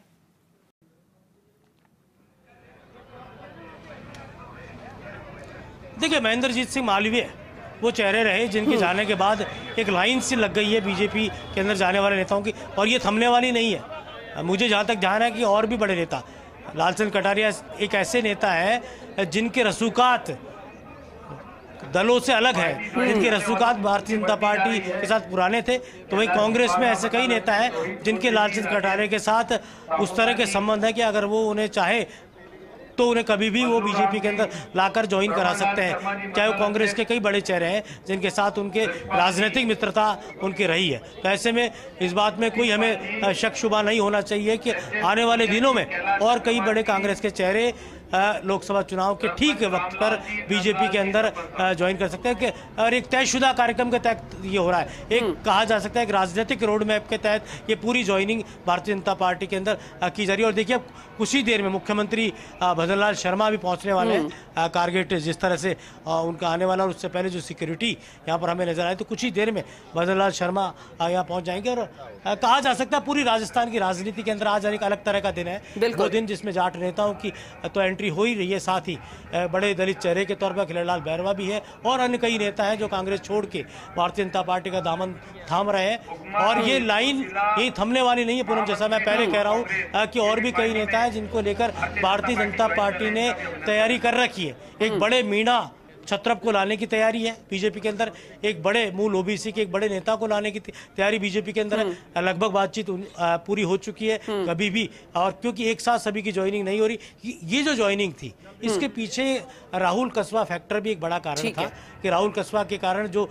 Speaker 1: देखिए, महेंद्रजीत सिंह मालवीय वो चेहरे रहे जिनके जाने के बाद एक लाइन सी लग गई है बीजेपी के अंदर जाने वाले नेताओं की, और ये थमने वाली नहीं है। मुझे जहाँ तक ध्यान है कि और भी बड़े नेता, लालचंद कटारिया एक ऐसे नेता है जिनके रसूखात दलों से अलग है, जिनके रसूखात भारतीय जनता पार्टी के साथ पुराने थे, तो वही कांग्रेस में ऐसे कई नेता हैं जिनके लालचंद कटारिया के साथ उस तरह के संबंध है कि अगर वो उन्हें चाहे तो उन्हें कभी भी वो बीजेपी के अंदर लाकर ज्वाइन करा सकते हैं। चाहे वो कांग्रेस के कई बड़े चेहरे हैं जिनके साथ उनके राजनीतिक मित्रता उनकी रही है। तो ऐसे में इस बात में कोई हमें शक शुबा नहीं होना चाहिए कि आने वाले दिनों में और कई बड़े कांग्रेस के चेहरे लोकसभा चुनाव के ठीक वक्त पर बीजेपी के अंदर ज्वाइन कर सकते हैं कि और एक तयशुदा कार्यक्रम के तहत ये हो रहा है। एक कहा जा सकता है एक राजनीतिक रोड मैप के तहत ये पूरी ज्वाइनिंग भारतीय जनता पार्टी के अंदर की जा रही है। और देखिए अब कुछ ही देर में मुख्यमंत्री भजन लाल शर्मा भी पहुंचने वाले हैं कारगिल। जिस तरह से उनका आने वाला और उससे पहले जो सिक्योरिटी यहाँ पर हमें नजर आए, तो कुछ ही देर में भजन लाल शर्मा यहाँ पहुंच जाएंगे। और कहा जा सकता है पूरी राजस्थान की राजनीति के अंदर आज एक अलग तरह का दिन है, वो दिन जिसमें जाट नेताओं की तो एंट्री हो ही रही है, साथ ही बड़े दलित चेहरे के तौर पर खिलड़लाल बैरवा भी है और अन्य कई नेता हैं जो कांग्रेस छोड़ के भारतीय जनता पार्टी का दामन थाम रहे हैं। और ये लाइन ये थमने वाली नहीं है पूनम, जैसा मैं पहले कह रहा हूँ कि और भी कई नेता हैं जिनको लेकर भारतीय जनता पार्टी ने तैयारी कर रखी है। एक बड़े मीणा छत्रप को लाने की तैयारी है बीजेपी के अंदर, एक बड़े मूल ओबीसी के एक बड़े नेता को लाने की तैयारी बीजेपी के अंदर है। लगभग बातचीत पूरी हो चुकी है कभी भी, और क्योंकि एक साथ सभी की ज्वाइनिंग नहीं हो रही, ये जो ज्वाइनिंग थी इसके पीछे राहुल कस्बा फैक्टर भी एक बड़ा कारण था कि राहुल कस्बा के कारण जो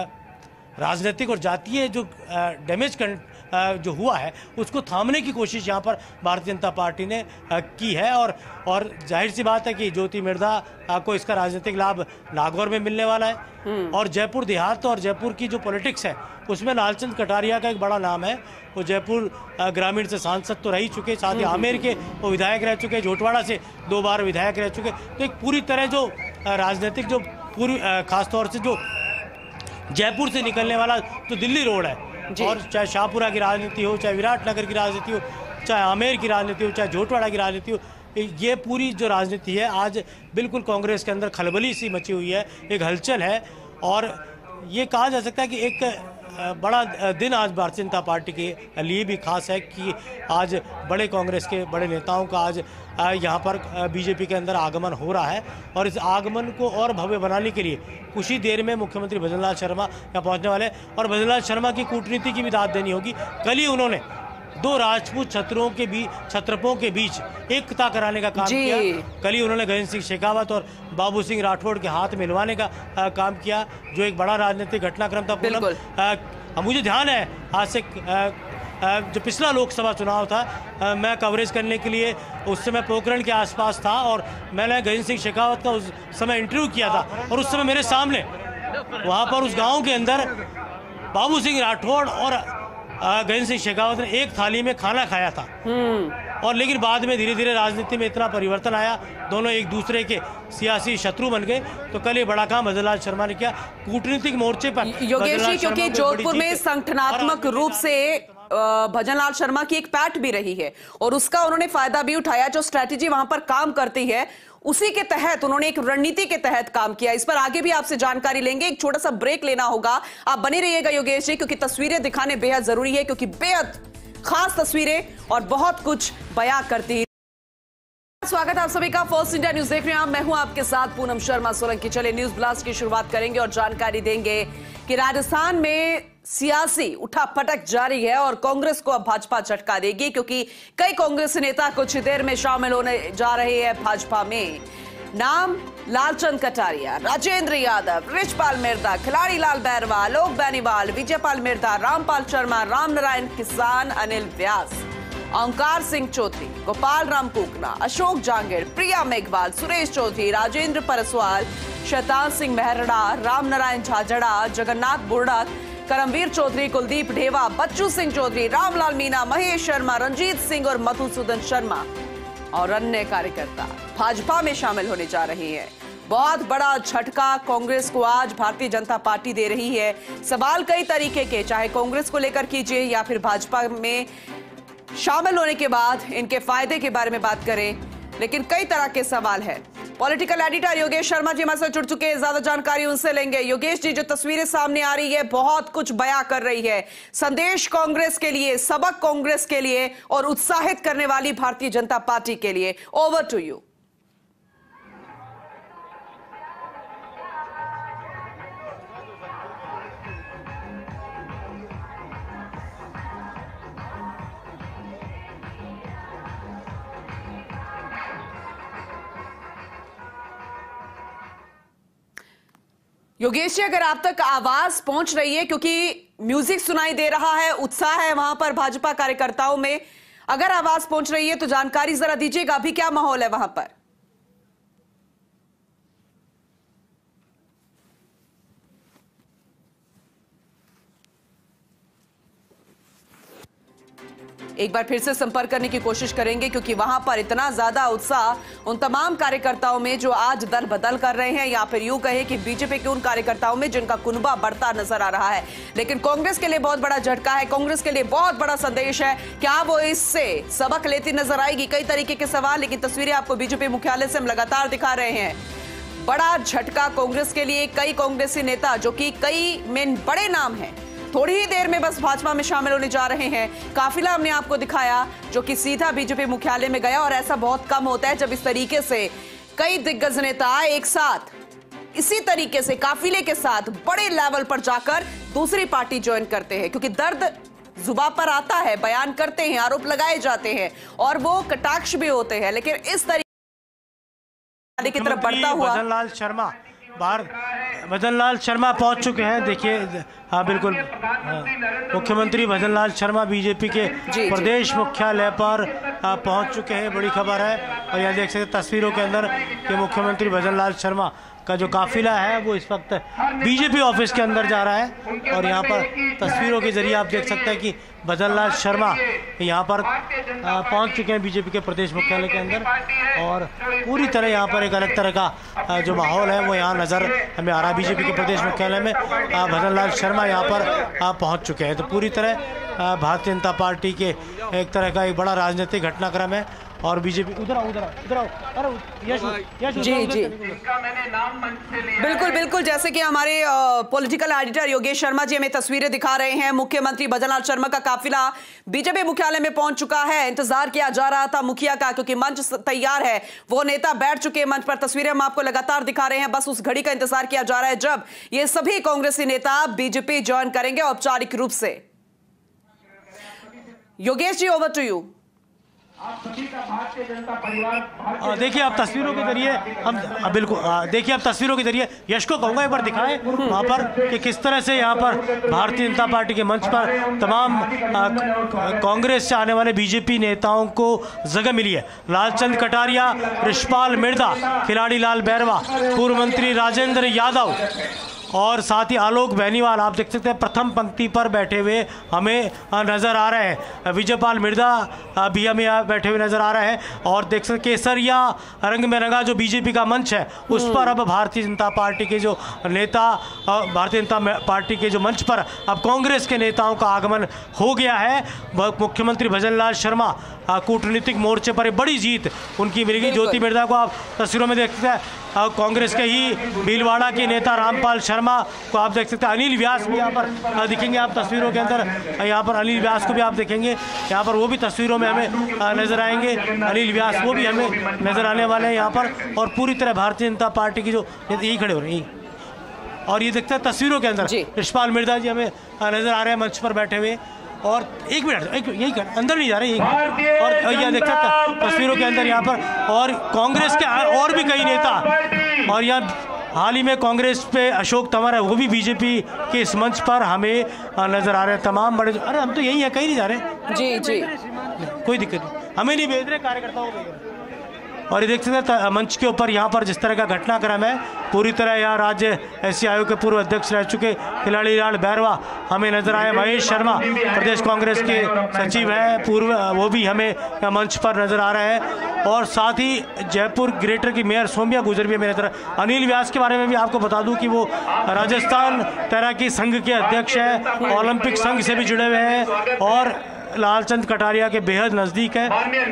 Speaker 1: राजनीतिक और जातीय जो डैमेज जो हुआ है उसको थामने की कोशिश यहाँ पर भारतीय जनता पार्टी ने की है। और जाहिर सी बात है कि ज्योति मिर्धा को इसका राजनीतिक लाभ नागौर में मिलने वाला है। और जयपुर देहात और जयपुर की जो पॉलिटिक्स है उसमें लालचंद कटारिया का एक बड़ा नाम है। वो जयपुर ग्रामीण से सांसद तो रह ही चुके, साथ ही आमेर के वो विधायक रह चुके, जोटवाड़ा से 2 बार विधायक रह चुके। तो एक पूरी तरह जो राजनीतिक जो पूरी खासतौर से जो जयपुर से निकलने वाला जो दिल्ली रोड है, और चाहे शाहपुरा की राजनीति हो, चाहे विराटनगर की राजनीति हो, चाहे आमेर की राजनीति हो, चाहे जोटवाड़ा की राजनीति हो, ये पूरी जो राजनीति है आज बिल्कुल कांग्रेस के अंदर खलबली सी मची हुई है, एक हलचल है। और ये कहा जा सकता है कि एक बड़ा दिन आज भारतीय जनता पार्टी के लिए भी खास है कि आज बड़े कांग्रेस के बड़े नेताओं का आज यहाँ पर बीजेपी के अंदर आगमन हो रहा है। और इस आगमन को और भव्य बनाने के लिए कुछ ही देर में मुख्यमंत्री भजन लाल शर्मा यहाँ पहुँचने वाले हैं और भजन लाल शर्मा की कूटनीति की भी दाद देनी होगी। कल ही उन्होंने 2 राजपूत छत्रपों के बीच एकता कराने का काम किया। कल ही उन्होंने गजेंद्र सिंह शेखावत और बाबू सिंह राठौड़ के हाथ मिलवाने का काम किया, जो एक बड़ा राजनीतिक घटनाक्रम था। मुझे ध्यान है आज से जो पिछला लोकसभा चुनाव था मैं कवरेज करने के लिए उस समय पोखरण के आसपास था और मैंने गजेंद्र सिंह शेखावत का उस समय इंटरव्यू किया था। और उस समय मेरे सामने वहाँ पर उस गाँव के अंदर बाबू सिंह राठौड़ और गजेंद्र सिंह शेखावत ने एक थाली में खाना खाया था। और लेकिन बाद में धीरे धीरे राजनीति में इतना परिवर्तन आया, दोनों एक दूसरे के सियासी शत्रु बन गए। तो कल ये बड़ा काम भजन लाल शर्मा ने किया कूटनीतिक मोर्चे पर।
Speaker 8: योगेश जी, क्योंकि जोधपुर में संगठनात्मक रूप से भजन लाल शर्मा की एक पैठ भी रही है और उसका उन्होंने फायदा भी उठाया। जो स्ट्रैटेजी वहां पर काम करती है उसी के तहत उन्होंने एक रणनीति के तहत काम किया। इस पर आगे भी आपसे जानकारी लेंगे, एक छोटा सा ब्रेक लेना होगा। आप बने रहिएगा योगेश जी, क्योंकि तस्वीरें दिखाने बेहद जरूरी है, क्योंकि बेहद खास तस्वीरें और बहुत कुछ बयां करती है। स्वागत है आप सभी का, फर्स्ट इंडिया न्यूज देख रहे हैं आप, मैं हूं आपके साथ पूनम शर्मा सोलंकी। चले न्यूज ब्लास्ट की शुरुआत करेंगे और जानकारी देंगे कि राजस्थान में सियासी उठापटक जारी है और कांग्रेस को अब भाजपा झटका देगी, क्योंकि कई कांग्रेस नेता कुछ ही देर में शामिल होने जा रहे हैं भाजपा में। नाम लालचंद कटारिया, राजेंद्र यादव, रिचपाल मिर्धा, खिलाड़ी लाल बैरवा, आलोक बेनीवाल, विजयपाल मिर्धा, रामपाल शर्मा, राम नारायण किसान, अनिल व्यास, ओंकार सिंह चौधरी, गोपाल राम कुकना, अशोक जांगीर, प्रिया मेघवाल, सुरेश चौधरी, राजेंद्र परसवाल, शैतान सिंह मेहरड़ा, राम नारायण झाझड़ा, जगन्नाथ बुर्डक, करमवीर चौधरी, कुलदीप ढेवा, बच्चू सिंह चौधरी, रामलाल मीणा, महेश शर्मा, रंजीत सिंह और मधुसूदन शर्मा और अन्य कार्यकर्ता भाजपा में शामिल होने जा रहे हैं। बहुत बड़ा झटका कांग्रेस को आज भारतीय जनता पार्टी दे रही है। सवाल कई तरीके के, चाहे कांग्रेस को लेकर कीजिए या फिर भाजपा में शामिल होने के बाद इनके फायदे के बारे में बात करें, लेकिन कई तरह के सवाल है। पॉलिटिकल एडिटर योगेश शर्मा जी हमारे साथ जुड़ चुके हैं, ज्यादा जानकारी उनसे लेंगे। योगेश जी, जो तस्वीरें सामने आ रही है बहुत कुछ बयां कर रही है, संदेश कांग्रेस के लिए, सबक कांग्रेस के लिए और उत्साहित करने वाली भारतीय जनता पार्टी के लिए। Over to you. Yogesh ji, अगर आप तक आवाज पहुंच रही है, क्योंकि म्यूजिक सुनाई दे रहा है, उत्साह है वहां पर भाजपा कार्यकर्ताओं में, अगर आवाज पहुंच रही है तो जानकारी जरा दीजिएगा, अभी क्या माहौल है वहां पर? एक बार फिर से संपर्क करने की कोशिश करेंगे, क्योंकि वहां पर इतना ज्यादा उत्साह उन तमाम कार्यकर्ताओं में जो आज दल बदल कर रहे हैं, या फिर यूं कहे कि बीजेपी के उन कार्यकर्ताओं में जिनका कुनबा बढ़ता नजर आ रहा है। लेकिन कांग्रेस के लिए बहुत बड़ा झटका है, कांग्रेस के लिए बहुत बड़ा संदेश है। क्या वो इससे सबक लेती नजर आएगी? कई तरीके के सवाल, लेकिन तस्वीरें आपको बीजेपी मुख्यालय से हम लगातार दिखा रहे हैं। बड़ा झटका कांग्रेस के लिए। कई कांग्रेसी नेता जो कि कई में बड़े नाम हैं, थोड़ी ही देर में बस भाजपा में शामिल होने जा रहे हैं। काफिला हमने आपको दिखाया जो कि सीधा बीजेपी मुख्यालय में गया, और ऐसा बहुत कम होता है जब इस तरीके से कई दिग्गज नेता एक साथ इसी तरीके से काफिले के साथ बड़े लेवल पर जाकर दूसरी पार्टी ज्वाइन करते हैं, क्योंकि दर्द जुबान पर आता है, बयान करते हैं, आरोप लगाए जाते हैं और वो कटाक्ष भी होते हैं, लेकिन इस तरीके की तरफ बढ़ता हुआ
Speaker 1: भजन लाल शर्मा पहुंच चुके हैं। देखिए, हाँ बिल्कुल, मुख्यमंत्री भजन लाल शर्मा बीजेपी के प्रदेश मुख्यालय पर पहुंच चुके हैं, बड़ी खबर है। और यहाँ देख सकते हैं तस्वीरों के अंदर कि मुख्यमंत्री भजन लाल शर्मा का जो काफिला है वो इस वक्त बीजेपी ऑफिस के अंदर जा रहा है। और यहाँ पर तस्वीरों के जरिए आप देख सकते हैं कि भजन लाल शर्मा यहाँ पर पहुँच चुके हैं बीजेपी के प्रदेश मुख्यालय के अंदर, और पूरी तरह यहाँ पर एक अलग तरह का जो माहौल है वो यहाँ नज़र हमें आ रहा है। बीजेपी के प्रदेश मुख्यालय में भजन लाल शर्मा यहाँ पर पहुँच चुके हैं। तो पूरी तरह भारतीय जनता पार्टी के एक तरह का एक बड़ा राजनीतिक घटनाक्रम है। और बीजेपी उधर आओ अरे
Speaker 8: जी बिल्कुल बिल्कुल, जैसे कि हमारे पॉलिटिकल एडिटर योगेश शर्मा जी हमें तस्वीरें दिखा रहे हैं। मुख्यमंत्री भजन लाल शर्मा का काफिला बीजेपी मुख्यालय में पहुंच चुका है। इंतजार किया जा रहा था मुखिया का, क्योंकि मंच तैयार है, वो नेता बैठ चुके हैं मंच पर। तस्वीरें हम आपको लगातार दिखा रहे हैं, बस उस घड़ी का इंतजार किया जा रहा है जब ये सभी कांग्रेसी नेता बीजेपी ज्वाइन करेंगे औपचारिक रूप से। Yogesh ji, over to you.
Speaker 1: देखिए आप तस्वीरों के जरिए हम बिल्कुल देखिए आप तस्वीरों के जरिए यश को कहूँगा एक बार दिखाएं वहाँ पर कि किस तरह से यहाँ पर भारतीय जनता पार्टी के मंच पर तमाम कांग्रेस से आने वाले बीजेपी नेताओं को जगह मिली है। लालचंद कटारिया, रिशपाल मिर्दा, खिलाड़ी लाल बैरवा, पूर्व मंत्री राजेंद्र यादव और साथ ही आलोक बेनीवाल आप देख सकते हैं प्रथम पंक्ति पर बैठे हुए हमें नज़र आ रहे हैं। विजयपाल मिर्दा भी हमें यहाँ बैठे हुए नज़र आ रहे हैं। और देख सकते केसरिया रंग में रंगा जो बीजेपी का मंच है उस पर अब भारतीय जनता पार्टी के जो नेता, भारतीय जनता पार्टी के जो मंच पर अब कांग्रेस के नेताओं का आगमन हो गया है। मुख्यमंत्री भजन लाल शर्मा कूटनीतिक मोर्चे पर एक बड़ी जीत उनकी मिलेगी। ज्योति मिर्दा को आप तस्वीरों में देख सकते हैं, कांग्रेस के ही भीलवाड़ा के नेता रामपाल शर्मा को आप देख सकते हैं। अनिल व्यास भी यहाँ पर दिखेंगे आप तस्वीरों के अंदर, यहाँ पर अनिल व्यास को भी आप देखेंगे, यहाँ पर वो भी तस्वीरों में हमें नजर आएंगे। अनिल व्यास वो भी हमें नजर आने वाले हैं यहाँ पर। और पूरी तरह भारतीय जनता पार्टी की जो यही खड़े हो रहे हैं और ये देखते हैं तस्वीरों के अंदर रिशपाल मिर्दा जी हमें नजर आ रहे हैं मंच पर बैठे हुए। और एक मिनट यही कर अंदर नहीं जा रहे और यह देखते हैं तस्वीरों के अंदर यहाँ पर और कांग्रेस के और भी कई नेता। और यहाँ हाल ही में कांग्रेस पे अशोक तंवर है, वो भी बीजेपी के इस मंच पर हमें नजर आ रहे हैं। तमाम बड़े, अरे हम तो यही है, कहीं नहीं जा रहे।
Speaker 8: जी
Speaker 1: कोई दिक्कत नहीं, हमें नहीं भेज रहे, कार्यकर्ताओं को। और ये देख सकते हैं मंच के ऊपर यहाँ पर जिस तरह का घटनाक्रम है, पूरी तरह यहाँ राज्य एससी आयोग के पूर्व अध्यक्ष रह चुके खिलाड़ी लाल बैरवा हमें नजर आए। महेश शर्मा प्रदेश कांग्रेस के सचिव हैं पूर्व, वो भी हमें मंच पर नजर आ रहे हैं। और साथ ही जयपुर ग्रेटर की मेयर सौम्या गुजर भी हमें नजर। अनिल व्यास के बारे में भी आपको बता दूं कि वो राजस्थान तैराकी संघ के अध्यक्ष हैं, ओलंपिक संघ से भी जुड़े हुए हैं और लालचंद कटारिया के बेहद नजदीक है,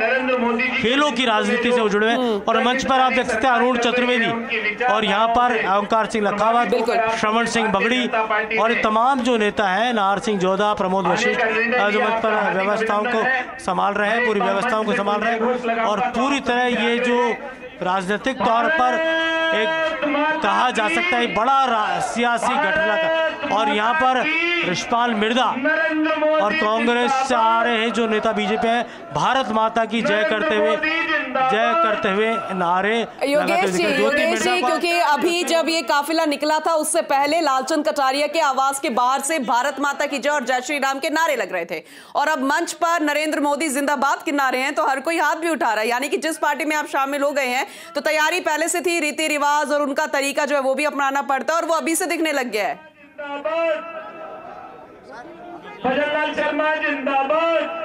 Speaker 1: खेलों की राजनीति से जुड़े हैं। और मंच पर आप देख सकते हैं अरुण चतुर्वेदी और यहाँ पर ओंकार सिंह लखावत, श्रवण सिंह बगड़ी और तमाम जो नेता हैं, नाहर सिंह जोधा, प्रमोद वशिष्ठ, जो मंच पर व्यवस्थाओं को संभाल रहे हैं, पूरी व्यवस्थाओं को संभाल रहे हैं। और पूरी तरह ये जो राजनीतिक तौर पर एक कहा जा सकता है बड़ा सियासी घटना का। और यहाँ पर रिशपाल मिर्दा और कांग्रेस से आ रहे हैं जो नेता बीजेपी है, भारत माता की जय करते हुए जय करते हुए नारे
Speaker 8: योगेश जी, क्योंकि अभी जब ये काफिला निकला था उससे पहले लालचंद कटारिया के आवास के बाहर से भारत माता की जय और जय श्री राम के नारे लग रहे थे, और अब मंच पर नरेंद्र मोदी जिंदाबाद के नारे हैं, तो हर कोई हाथ भी उठा रहा है। यानी कि जिस पार्टी में आप शामिल हो गए हैं तो तैयारी पहले से थी, रीति रिवाज और उनका तरीका जो है वो भी अपनाना पड़ता है, और वो अभी से दिखने लग गया है।
Speaker 9: भजनलाल शर्मा जिंदाबाद,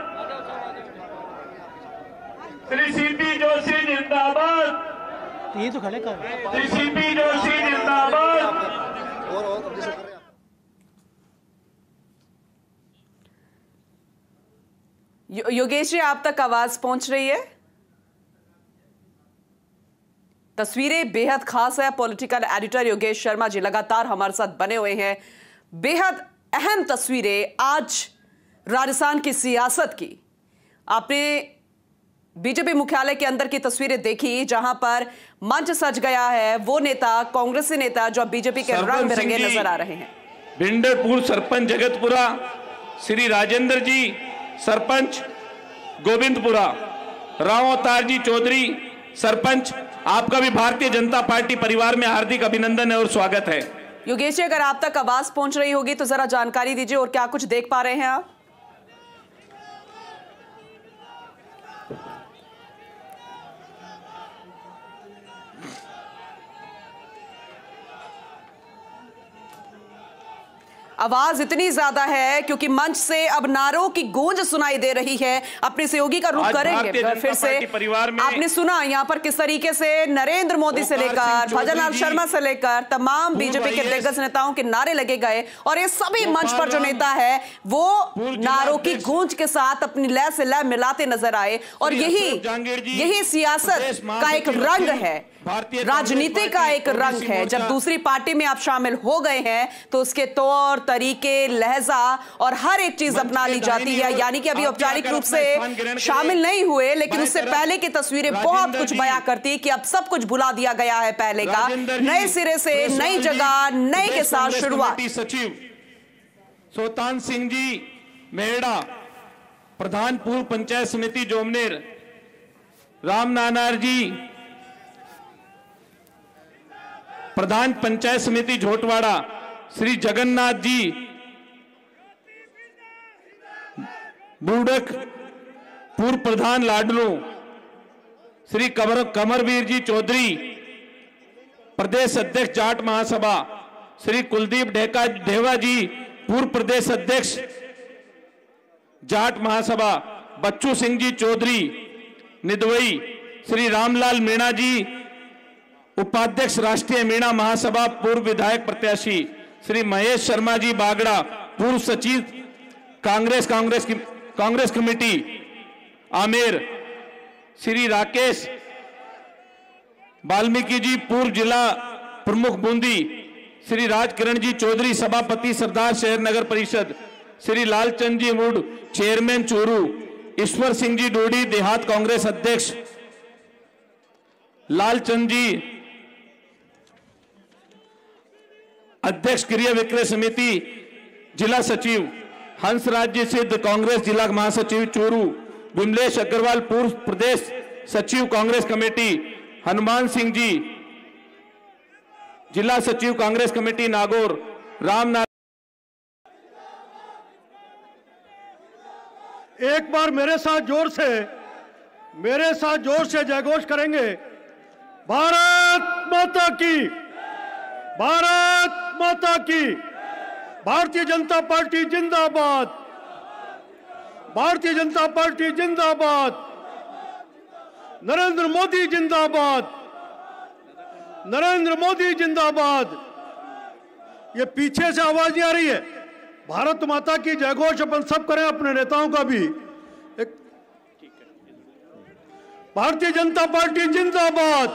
Speaker 9: श्री सीपी जोशी जिंदाबाद,
Speaker 1: ये तो खड़े कर
Speaker 9: श्री सीपी जोशी जिंदाबाद।
Speaker 8: योगेश जी, आप तक आवाज पहुंच रही है? तस्वीरें बेहद खास है। पॉलिटिकल एडिटर योगेश शर्मा जी लगातार हमारे साथ बने हुए हैं। बेहद अहम तस्वीरें आज राजस्थान की सियासत की। आपने बीजेपी मुख्यालय के अंदर की तस्वीरें देखी, जहां पर मंच सज गया है। वो नेता, कांग्रेसी नेता जो बीजेपी के रंग बिरंगे नजर आ रहे हैं।
Speaker 10: भिंडरपुर सरपंच जगतपुरा श्री राजेंद्र जी, सरपंच गोविंदपुरा राव अवतार जी चौधरी सरपंच, आपका भी भारतीय जनता पार्टी परिवार में हार्दिक अभिनंदन है और स्वागत है।
Speaker 8: योगेश जी, अगर आप तक आवाज पहुंच रही होगी तो जरा जानकारी दीजिए, और क्या कुछ देख पा रहे हैं आप? आवाज इतनी ज्यादा है क्योंकि मंच से अब नारों की गूंज सुनाई दे रही है। अपने सहयोगी का रुख करेंगे फिर से। आपने सुना यहाँ पर किस तरीके से नरेंद्र मोदी से लेकर भजनलाल शर्मा से लेकर तमाम बीजेपी के दिग्गज नेताओं के नारे लगे गए, और ये सभी मंच पर जो नेता है वो नारों की गूंज के साथ अपनी लय से लय मिलाते नजर आए। और यही सियासत का एक रंग है, राजनीति का एक रंग है। जब दूसरी पार्टी में आप शामिल हो गए हैं तो उसके तौर तरीके, लहजा और हर एक चीज अपना ली जाती है। यानी कि अभी औपचारिक रूप से शामिल नहीं हुए, लेकिन उससे पहले की तस्वीरें बहुत कुछ बयां करती कि अब सब कुछ भुला दिया गया है पहले का। नए सिरे से, नई जगह, नए के साथ शुरुआत।
Speaker 10: सचिव सोतान सिंह जी मेहड़ा, प्रधान पूर्व पंचायत समिति जोमनेर राम नानार जी, प्रधान पंचायत समिति झोटवाड़ा श्री जगन्नाथ जी, बूढ़क पूर्व प्रधान लाडलू श्री कमरवीर जी चौधरी, प्रदेश अध्यक्ष जाट महासभा श्री कुलदीप ढेवा जी, पूर्व प्रदेश अध्यक्ष जाट महासभा बच्चू सिंह जी चौधरी निदवई, श्री रामलाल मीणा जी, उपाध्यक्ष राष्ट्रीय मीणा महासभा पूर्व विधायक प्रत्याशी श्री महेश शर्मा जी बागड़ा, पूर्व सचिव कांग्रेस कमेटी आमेर, श्री राकेश वाल्मीकि जी, पूर्व जिला प्रमुख बूंदी, श्री राजकिरण जी चौधरी, सभापति सरदार शहर नगर परिषद, श्री लालचंद जी मुड, चेयरमैन चूरू, ईश्वर सिंह जी डोडी, देहात कांग्रेस अध्यक्ष, लालचंद जी अध्यक्ष क्रिया विक्रय समिति जिला सचिव, हंसराज जी सिद्ध कांग्रेस जिला महासचिव चूरू, विमलेश अग्रवाल पूर्व प्रदेश सचिव कांग्रेस कमेटी, हनुमान सिंह जी जिला सचिव कांग्रेस कमेटी नागौर,
Speaker 3: एक बार मेरे साथ जोर से जयघोष करेंगे। भारत माता की, भारत माता की, भारतीय जनता पार्टी जिंदाबाद, भारतीय जनता पार्टी जिंदाबाद, नरेंद्र मोदी जिंदाबाद, नरेंद्र मोदी जिंदाबाद। ये पीछे से आवाज नहीं आ रही है। भारत माता की जयघोष अपन सब करें, अपने नेताओं का भी। भारतीय जनता पार्टी जिंदाबाद,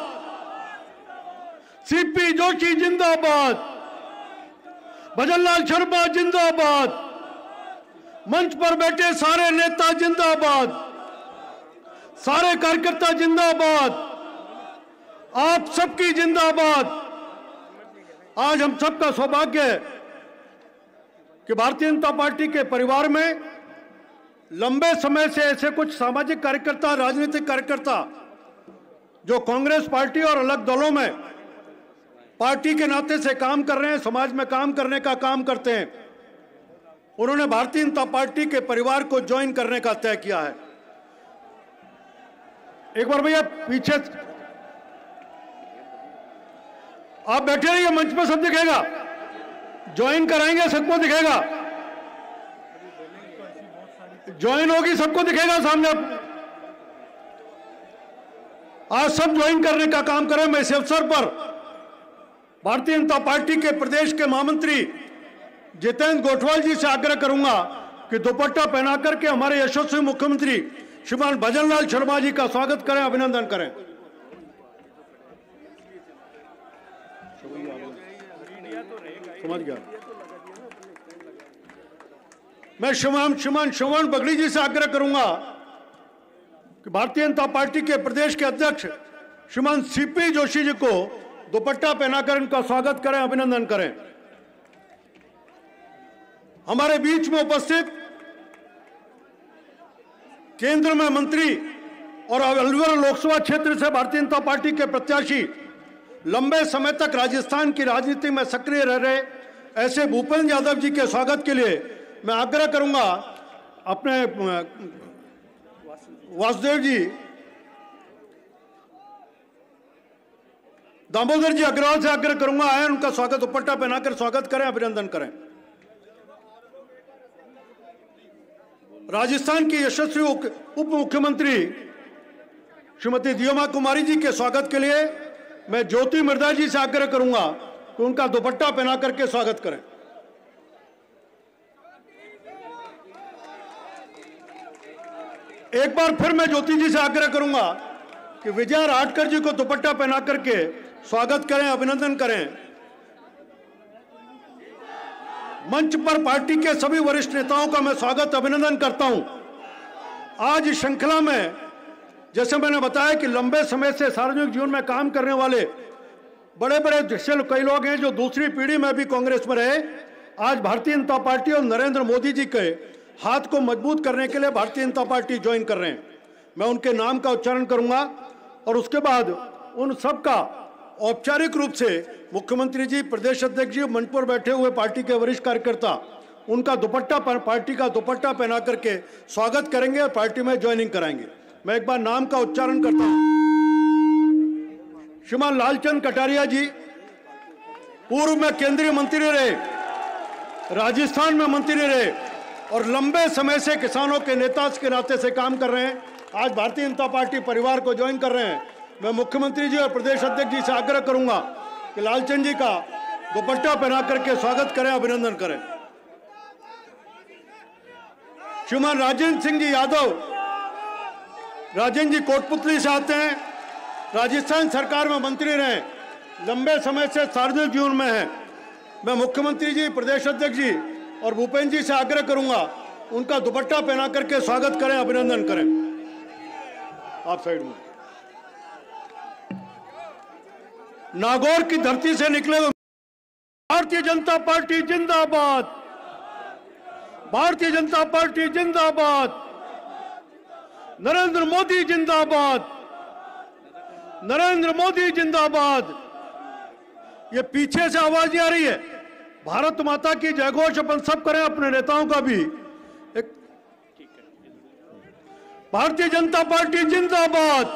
Speaker 3: सीपी जोशी जिंदाबाद, भजनलाल शर्मा जिंदाबाद, मंच पर बैठे सारे नेता जिंदाबाद, सारे कार्यकर्ता जिंदाबाद, आप सबकी जिंदाबाद। आज हम सबका सौभाग्य है कि भारतीय जनता पार्टी के परिवार में लंबे समय से ऐसे कुछ सामाजिक कार्यकर्ता, राजनीतिक कार्यकर्ता जो कांग्रेस पार्टी और अलग दलों में पार्टी के नाते से काम कर रहे हैं, समाज में काम करने का काम करते हैं, उन्होंने भारतीय जनता पार्टी के परिवार को ज्वाइन करने का तय किया है। एक बार भैया पीछे आप बैठे रहिए, मंच पर सब दिखेगा, ज्वाइन कराएंगे सबको दिखेगा, ज्वाइन होगी सबको दिखेगा सामने। आज सब ज्वाइन करने का काम करें। मैं इस अवसर पर भारतीय जनता पार्टी के प्रदेश के महामंत्री जितेंद्र गोठवाल जी से आग्रह करूंगा कि दुपट्टा पहना करके हमारे यशस्वी मुख्यमंत्री श्रीमान भजन लाल शर्मा जी का स्वागत करें, अभिनंदन करें। समझ गया। मैं श्रीमान श्रवण बगड़ी जी से आग्रह करूंगा कि भारतीय जनता पार्टी के प्रदेश के अध्यक्ष श्रीमान सीपी जोशी जी को दुपट्टा पहनाकर इनका स्वागत करें, अभिनंदन करें। हमारे बीच में उपस्थित केंद्र में मंत्री और अलवर लोकसभा क्षेत्र से भारतीय जनता पार्टी के प्रत्याशी, लंबे समय तक राजस्थान की राजनीति में सक्रिय रह रहे ऐसे भूपेंद्र यादव जी के स्वागत के लिए मैं आग्रह करूंगा अपने वासुदेव जी, दामोदर जी अग्रवाल से आग्रह करूंगा, आए उनका स्वागत दुपट्टा पहनाकर स्वागत करें, अभिनंदन करें। राजस्थान की यशस्वी उप मुख्यमंत्री श्रीमती दियोमा कुमारी जी के स्वागत के लिए मैं ज्योति मिर्धा जी से आग्रह करूंगा कि उनका दुपट्टा पहना करके स्वागत करें। एक बार फिर मैं ज्योति जी से आग्रह करूंगा कि विजया राठकर जी को दुपट्टा पहना करके स्वागत करें, अभिनंदन करें। मंच पर पार्टी के सभी वरिष्ठ नेताओं का मैं स्वागत अभिनंदन करता हूं। आज इस श्रृंखला में जैसे मैंने बताया कि लंबे समय से सार्वजनिक जीवन में काम करने वाले बड़े बड़े कई लोग हैं जो दूसरी पीढ़ी में भी कांग्रेस में रहे, आज भारतीय जनता पार्टी और नरेंद्र मोदी जी के हाथ को मजबूत करने के लिए भारतीय जनता पार्टी ज्वाइन कर रहे हैं। मैं उनके नाम का उच्चारण करूंगा और उसके बाद उन सब का औपचारिक रूप से मुख्यमंत्री जी, प्रदेश अध्यक्ष जी, मंच पर बैठे हुए पार्टी के वरिष्ठ कार्यकर्ता उनका दुपट्टा पार्टी का दुपट्टा पहना करके स्वागत करेंगे और पार्टी में ज्वाइनिंग कराएंगे। मैं एक बार नाम का उच्चारण करता हूं। श्रीमान लालचंद कटारिया जी पूर्व में केंद्रीय मंत्री रहे, राजस्थान में मंत्री रहे और लंबे समय से किसानों के नेता के नाते से काम कर रहे हैं। आज भारतीय जनता पार्टी परिवार को ज्वाइन कर रहे हैं। मैं मुख्यमंत्री जी और प्रदेश अध्यक्ष जी से आग्रह करूंगा कि लालचंद जी का दुपट्टा पहना करके स्वागत करें, अभिनंदन करें। श्रीमान राजेंद्र सिंह जी यादव, राजेंद्र जी कोटपुतली से आते हैं, राजस्थान सरकार में मंत्री रहे, लंबे समय से सार्वजनिक जीवन में हैं। मैं मुख्यमंत्री जी, प्रदेश अध्यक्ष जी और भूपेंद्र जी से आग्रह करूंगा उनका दुपट्टा पहना करके स्वागत करें, अभिनंदन करें। आप साइड में। नागौर की धरती से निकले हुए भारतीय जनता पार्टी जिंदाबाद, भारतीय जनता पार्टी जिंदाबाद, नरेंद्र मोदी जिंदाबाद, नरेंद्र मोदी जिंदाबाद। ये पीछे से आवाज आ रही है, भारत माता की जय घोष अपन सब करें, अपने नेताओं का भी। एक भारतीय जनता पार्टी जिंदाबाद,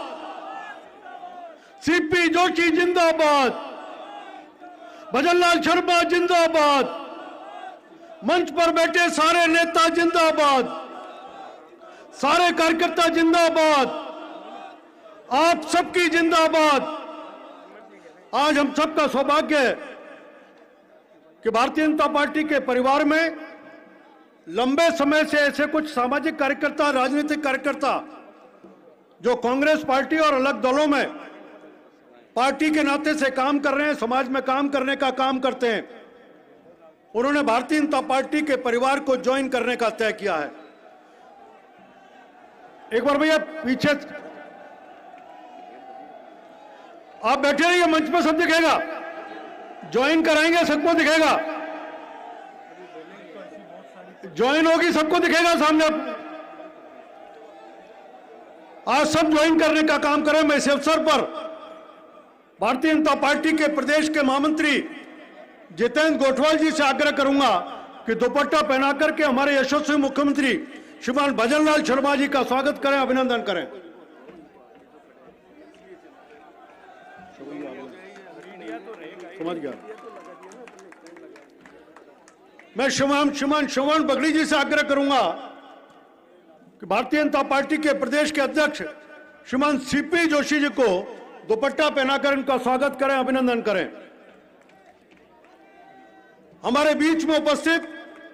Speaker 3: सीपी जोशी जिंदाबाद, भजनलाल शर्मा जिंदाबाद, मंच पर बैठे सारे नेता जिंदाबाद, सारे कार्यकर्ता जिंदाबाद, आप सबकी जिंदाबाद। आज हम सबका सौभाग्य है कि भारतीय जनता पार्टी के परिवार में लंबे समय से ऐसे कुछ सामाजिक कार्यकर्ता, राजनीतिक कार्यकर्ता जो कांग्रेस पार्टी और अलग दलों में पार्टी के नाते से काम कर रहे हैं, समाज में काम करने का काम करते हैं, उन्होंने भारतीय जनता पार्टी के परिवार को ज्वाइन करने का तय किया है। एक बार भैया पीछे आप बैठे रहिए, मंच पर सब दिखेगा, ज्वाइन कराएंगे सबको दिखेगा, ज्वाइन होगी सबको दिखेगा सामने। आज सब ज्वाइन करने का काम करें। मैं इस अवसर पर भारतीय जनता पार्टी के प्रदेश के महामंत्री जितेंद्र गोठवाल जी से आग्रह करूंगा कि दुपट्टा पहना करके हमारे यशस्वी मुख्यमंत्री श्रीमान भजनलाल शर्मा जी का स्वागत करें, अभिनंदन करें। समझ गया। मैं श्रीमान श्रवण बगड़ी जी से आग्रह करूंगा कि भारतीय जनता पार्टी के प्रदेश के अध्यक्ष श्रीमान सीपी जोशी जी को दुपट्टा पहनाकर इनका स्वागत करें, अभिनंदन करें। हमारे बीच में उपस्थित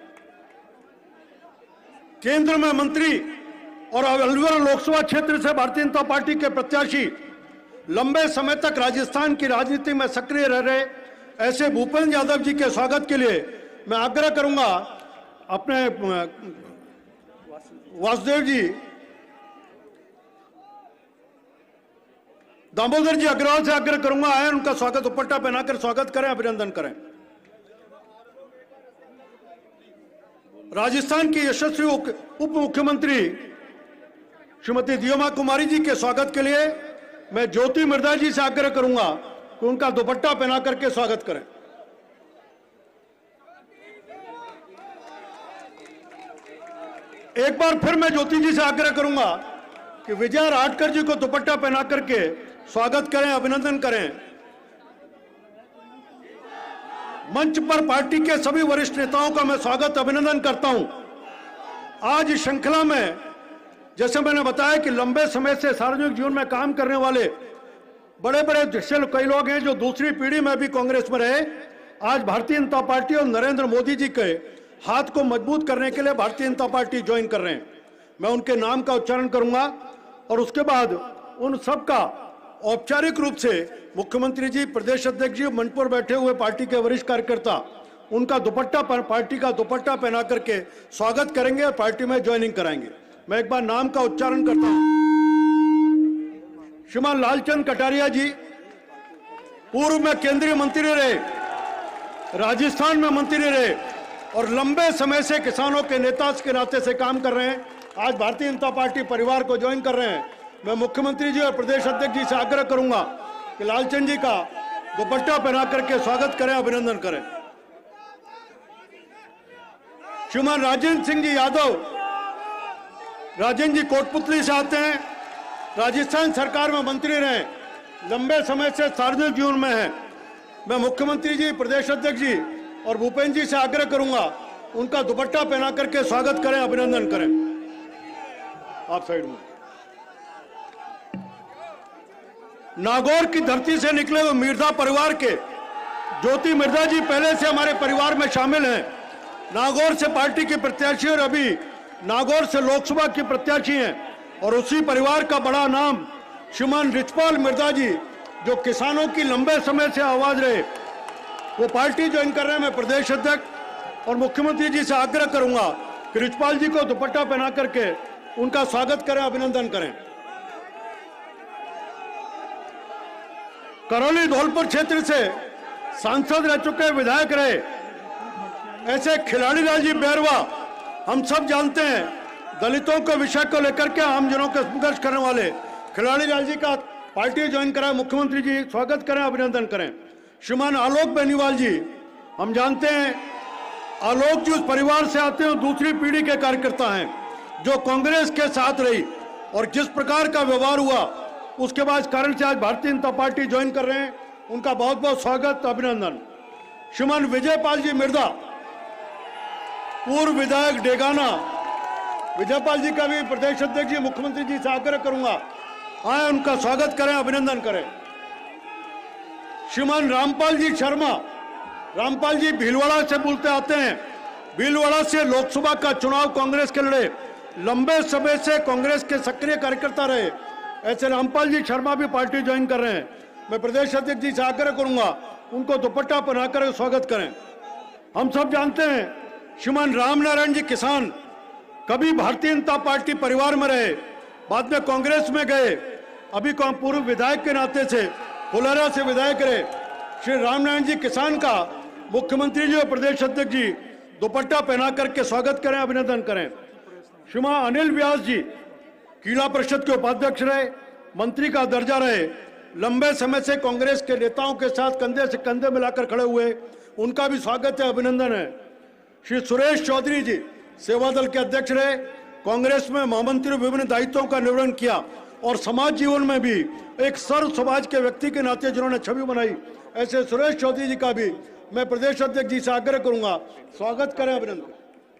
Speaker 3: केंद्र में मंत्री और अलवर लोकसभा क्षेत्र से भारतीय जनता पार्टी के प्रत्याशी, लंबे समय तक राजस्थान की राजनीति में सक्रिय रह रहे ऐसे भूपेंद्र यादव जी के स्वागत के लिए मैं आग्रह करूंगा अपने वासुदेव जी, दामोदर जी अग्रवाल से आग्रह करूंगा आए उनका स्वागत दुपट्टा पहनाकर स्वागत करें, अभिनंदन करें। राजस्थान की यशस्वी उप मुख्यमंत्री श्रीमती दियोमा कुमारी जी के स्वागत के लिए मैं ज्योति मिर्धा जी से आग्रह करूंगा कि उनका दुपट्टा पहना करके स्वागत करें। एक बार फिर मैं ज्योति जी से आग्रह करूंगा कि विजय राठकर जी को दुपट्टा पहना करके स्वागत करें, अभिनंदन करें। मंच पर पार्टी के सभी वरिष्ठ नेताओं का मैं स्वागत अभिनंदन करता हूं। आज इस श्रृंखला में जैसे मैंने बताया कि लंबे समय से सार्वजनिक जीवन में काम करने वाले बड़े बड़े कई लोग हैं जो दूसरी पीढ़ी में भी कांग्रेस में रहे। आज भारतीय जनता पार्टी और नरेंद्र मोदी जी के हाथ को मजबूत करने के लिए भारतीय जनता पार्टी ज्वाइन कर रहे हैं। मैं उनके नाम का उच्चारण करूंगा और उसके बाद उन सब का औपचारिक रूप से मुख्यमंत्री जी, प्रदेश अध्यक्ष जी, मंच पर बैठे हुए पार्टी के वरिष्ठ कार्यकर्ता उनका दुपट्टा पार्टी का दुपट्टा पहना करके स्वागत करेंगे और पार्टी में ज्वाइनिंग कराएंगे। मैं एक बार नाम का उच्चारण करता हूं। श्रीमान लालचंद कटारिया जी पूर्व में केंद्रीय मंत्री रहे, राजस्थान में मंत्री रहे और लंबे समय से किसानों के नेता के नाते से काम कर रहे हैं। आज भारतीय जनता पार्टी परिवार को ज्वाइन कर रहे हैं। मैं मुख्यमंत्री जी और प्रदेश अध्यक्ष जी से आग्रह करूंगा कि लालचंद जी का दुपट्टा पहना करके स्वागत करें, अभिनंदन करें। श्रीमान राजेंद्र सिंह जी यादव, राजेंद्र जी कोटपुतली से आते हैं, राजस्थान सरकार में मंत्री रहे, लंबे समय से सार्वजनिक जीवन में है। मैं मुख्यमंत्री जी, प्रदेश अध्यक्ष जी और भूपेंद्र जी से आग्रह करूंगा उनका दुपट्टा पहना करके स्वागत करें, अभिनंदन करें। आप साइड में। नागौर की धरती से निकले हुए मिर्जा परिवार के ज्योति मिर्धा जी पहले से हमारे परिवार में शामिल हैं। नागौर से पार्टी के प्रत्याशी और अभी नागौर से लोकसभा की प्रत्याशी हैं और उसी परिवार का बड़ा नाम श्रीमान रिचपाल मिर्धा जी जो किसानों की लंबे समय से आवाज रहे, वो पार्टी ज्वाइन कर रहे हैं। मैं प्रदेश अध्यक्ष और मुख्यमंत्री जी से आग्रह करूंगा कि रिचपाल जी को दुपट्टा पहना करके उनका स्वागत करें, अभिनंदन करें। करौली धौलपुर क्षेत्र से सांसद रह चुके विधायक रहे ऐसे खिलाड़ी लाल जी बैरवा, हम सब जानते हैं दलितों के विषय को लेकर के आम जनों के संघर्ष करने वाले खिलाड़ी लाल जी का पार्टी ज्वाइन कराए, मुख्यमंत्री जी स्वागत करें, अभिनंदन करें। श्रीमान आलोक बेनीवाल जी, हम जानते हैं आलोक जी उस परिवार से आते हैं, दूसरी पीढ़ी के कार्यकर्ता हैं जो कांग्रेस के साथ रही और जिस प्रकार का व्यवहार हुआ उसके बाद कारण से आज भारतीय जनता पार्टी ज्वाइन कर रहे हैं, उनका बहुत बहुत स्वागत, अभिनंदन। श्रीमान विजयपाल जी मिर्धा, पूर्व विधायक डेगाना, विजयपाल जी का भी प्रदेश अध्यक्ष जी, मुख्यमंत्री जी से आग्रह करूंगा आए उनका स्वागत करें, अभिनंदन करें। श्रीमान रामपाल जी शर्मा, रामपाल जी भीलवाड़ा से बोलते आते हैं, भीलवाड़ा से लोकसभा का चुनाव कांग्रेस के लड़े, लंबे समय से कांग्रेस के सक्रिय कार्यकर्ता रहे, ऐसे रामपाल जी शर्मा भी पार्टी ज्वाइन कर रहे हैं। मैं प्रदेश अध्यक्ष जी से आग्रह करूंगा उनको दुपट्टा पहनाकर स्वागत करें। हम सब जानते हैं श्रीमान रामनारायण जी किसान कभी भारतीय जनता पार्टी परिवार में रहे, बाद में कांग्रेस में गए, अभी पूर्व विधायक के नाते से फुलेरा से विधायक रहे। श्री रामनारायण जी किसान का मुख्यमंत्री जी और प्रदेश अध्यक्ष जी दुपट्टा पहना करके स्वागत करें, अभिनंदन करें। श्रीमान अनिल व्यास जी किला परिषद के उपाध्यक्ष रहे, मंत्री का दर्जा रहे, लंबे समय से कांग्रेस के नेताओं के साथ कंधे से कंधे मिलाकर खड़े हुए, उनका भी स्वागत है, अभिनंदन है। श्री सुरेश चौधरी जी सेवा दल के अध्यक्ष रहे, कांग्रेस में महामंत्री विभिन्न दायित्वों का निर्वहन किया और समाज जीवन में भी एक सर्व समाज के व्यक्ति के नाते जिन्होंने छवि बनाई, ऐसे सुरेश चौधरी जी का भी मैं प्रदेश अध्यक्ष जी से आग्रह करूंगा, स्वागत करें, अभिनंदन।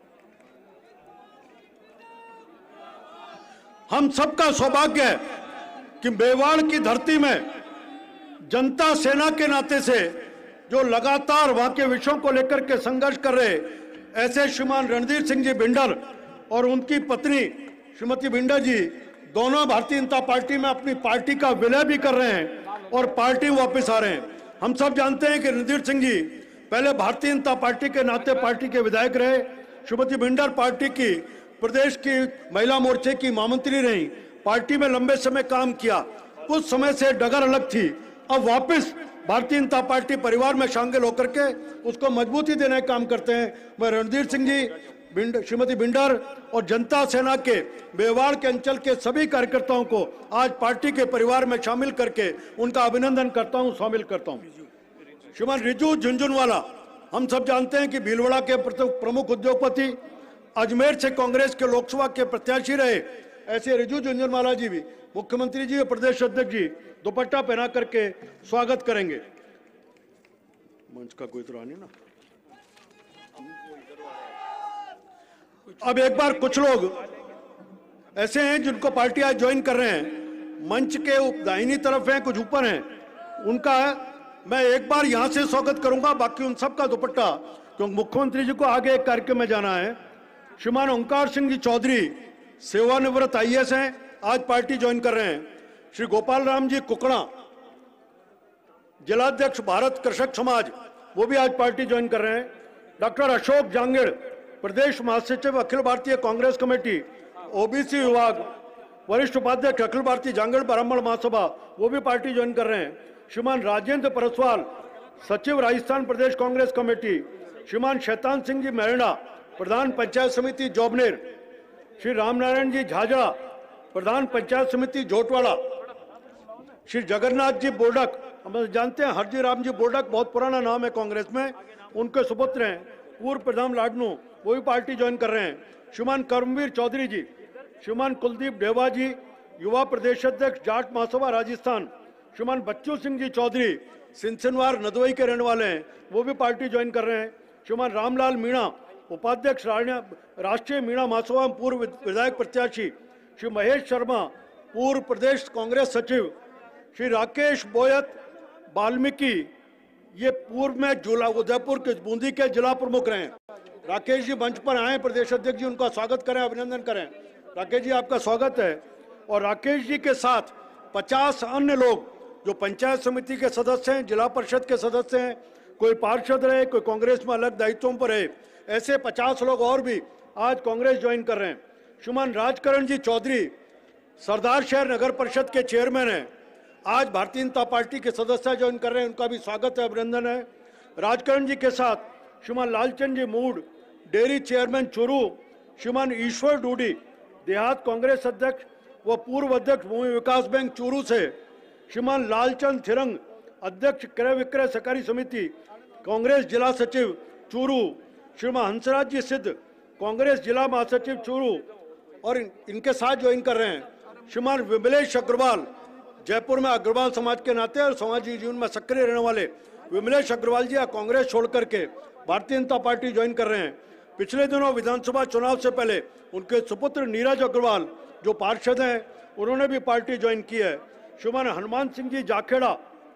Speaker 3: हम सबका सौभाग्य है कि मेवाड़ की धरती में जनता सेना के नाते से जो लगातार वहां के विषयों को लेकर के संघर्ष कर रहे ऐसे श्रीमान रणधीर सिंह जी बिंडर और उनकी पत्नी श्रीमती बिंडर जी दोनों भारतीय जनता पार्टी में अपनी पार्टी का विलय भी कर रहे हैं और पार्टी वापस आ रहे हैं। हम सब जानते हैं कि रणधीर सिंह जी पहले भारतीय जनता पार्टी के नाते पार्टी के विधायक रहे, श्रीमती बिंडर पार्टी की प्रदेश की महिला मोर्चे की महामंत्री रही, पार्टी में लंबे समय काम किया, कुछ समय से डगर अलग थी, अब वापस भारतीय जनता पार्टी परिवार में शामिल होकर के उसको मजबूती देने का काम करते हैं। मैं रणधीर सिंह जी, श्रीमती बिंडर और जनता सेना के मेवाड़ के अंचल के सभी कार्यकर्ताओं को आज पार्टी के परिवार में शामिल करके उनका अभिनंदन करता हूं, शामिल करता हूं। श्रीमान रिजू झुनझुनवाला, हम सब जानते हैं कि भीलवाड़ा के प्रमुख उद्योगपति, अजमेर से कांग्रेस के लोकसभा के प्रत्याशी रहे, ऐसे रिजू झुनझुनवाला जी भी मुख्यमंत्री जी और प्रदेश अध्यक्ष जी दुपट्टा पहना करके स्वागत करेंगे। मंच का कोई तो नहीं ना। अब एक बार कुछ लोग ऐसे हैं जिनको पार्टी आज ज्वाइन कर रहे हैं, मंच के दाहिनी तरफ हैं, कुछ ऊपर हैं, उनका मैं एक बार यहां से स्वागत करूंगा, बाकी उन सब का दुपट्टा, क्योंकि मुख्यमंत्री जी को आगे एक कार्यक्रम में जाना है। श्रीमान ओंकार सिंह जी चौधरी सेवानिवृत्त IAS हैं, आज पार्टी ज्वाइन कर रहे हैं। श्री गोपाल राम जी कुकड़ा, जिलाध्यक्ष भारत कृषक समाज, वो भी आज पार्टी ज्वाइन कर रहे हैं। डॉक्टर अशोक जांगड़, प्रदेश महासचिव अखिल भारतीय कांग्रेस कमेटी OBC विभाग, वरिष्ठ उपाध्यक्ष अखिल भारतीय जांगड़ ब्राह्मण महासभा, वो भी पार्टी ज्वाइन कर रहे हैं। श्रीमान राजेंद्र परसवाल, सचिव राजस्थान प्रदेश कांग्रेस कमेटी। श्रीमान शैतान सिंह जी मेरना, प्रधान पंचायत समिति जोबनेर। श्री रामनारायण जी झाझड़ा, प्रधान पंचायत समिति जोटवाड़ा। श्री जगन्नाथ जी बोडक, हम जानते हैं हरजी राम जी बोडक बहुत पुराना नाम है कांग्रेस में, उनके सुपुत्र हैं, पूर्व प्रधान लाडनू, वो भी पार्टी ज्वाइन कर रहे हैं। श्रीमान कर्मवीर चौधरी जी, श्रीमान कुलदीप ढेवा जी, युवा प्रदेश अध्यक्ष जाट महासभा राजस्थान। श्रीमान बच्चू सिंह जी चौधरी, सिंसनवार नदवई के रहने वाले हैं, वो भी पार्टी ज्वाइन कर रहे हैं। श्रीमान रामलाल मीणा, उपाध्यक्ष राष्ट्रीय मीणा महासभा पूर्व विधायक प्रत्याशी। श्री महेश शर्मा, पूर्व प्रदेश कांग्रेस सचिव। श्री राकेश बोयत वाल्मीकि, ये पूर्व में उदयपुर के बूंदी के जिला प्रमुख रहे। राकेश जी मंच पर आए, प्रदेश अध्यक्ष जी उनका स्वागत करें, अभिनंदन करें। राकेश जी आपका स्वागत है। और राकेश जी के साथ 50 अन्य लोग जो पंचायत समिति के सदस्य हैं, जिला परिषद के सदस्य हैं, कोई पार्षद रहे, कोई कांग्रेस में अलग दायित्वों पर है, ऐसे 50 लोग और भी आज कांग्रेस ज्वाइन कर रहे हैं। श्रीमान राजकरण जी चौधरी, सरदार शहर नगर परिषद के चेयरमैन हैं, आज भारतीय जनता पार्टी के सदस्य ज्वाइन कर रहे हैं, उनका भी स्वागत है, अभिनंदन है। राजकरण जी के साथ श्रीमान लालचंद जी मूड, डेयरी चेयरमैन चूरू। श्रीमान ईश्वर डूडी, देहात कांग्रेस अध्यक्ष व पूर्व अध्यक्ष भूमि विकास बैंक चूरू से। श्रीमान लालचंद थिरंग, अध्यक्ष क्रय विक्रय सहकारी समिति कांग्रेस जिला सचिव चूरू। श्रीमान हंसराज जी सिद्ध, कांग्रेस जिला महासचिव चूरू, और इनके साथ ज्वाइन कर रहे हैं श्रीमान विमलेश अग्रवाल, जयपुर में अग्रवाल समाज के नाते और सामाजिक जीवन में सक्रिय रहने वाले विमलेश अग्रवाल जी कांग्रेस छोड़ करके भारतीय जनता पार्टी ज्वाइन कर रहे हैं। पिछले दिनों विधानसभा चुनाव से पहले उनके सुपुत्र नीरज अग्रवाल जो पार्षद हैं, उन्होंने भी पार्टी ज्वाइन की है। श्रीमान हनुमान सिंह जी जाखेड़ा,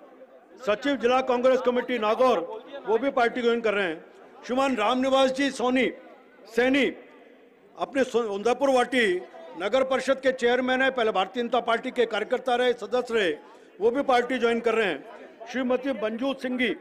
Speaker 3: सचिव जिला कांग्रेस कमेटी नागौर, वो भी पार्टी ज्वाइन कर रहे हैं। श्रीमान रामनिवास जी सैनी अपने उदयपुर वाटी नगर परिषद के चेयरमैन है, पहले भारतीय जनता पार्टी के कार्यकर्ता रहे, सदस्य रहे, वो भी पार्टी ज्वाइन कर रहे हैं। श्रीमती मंजू सिंघी,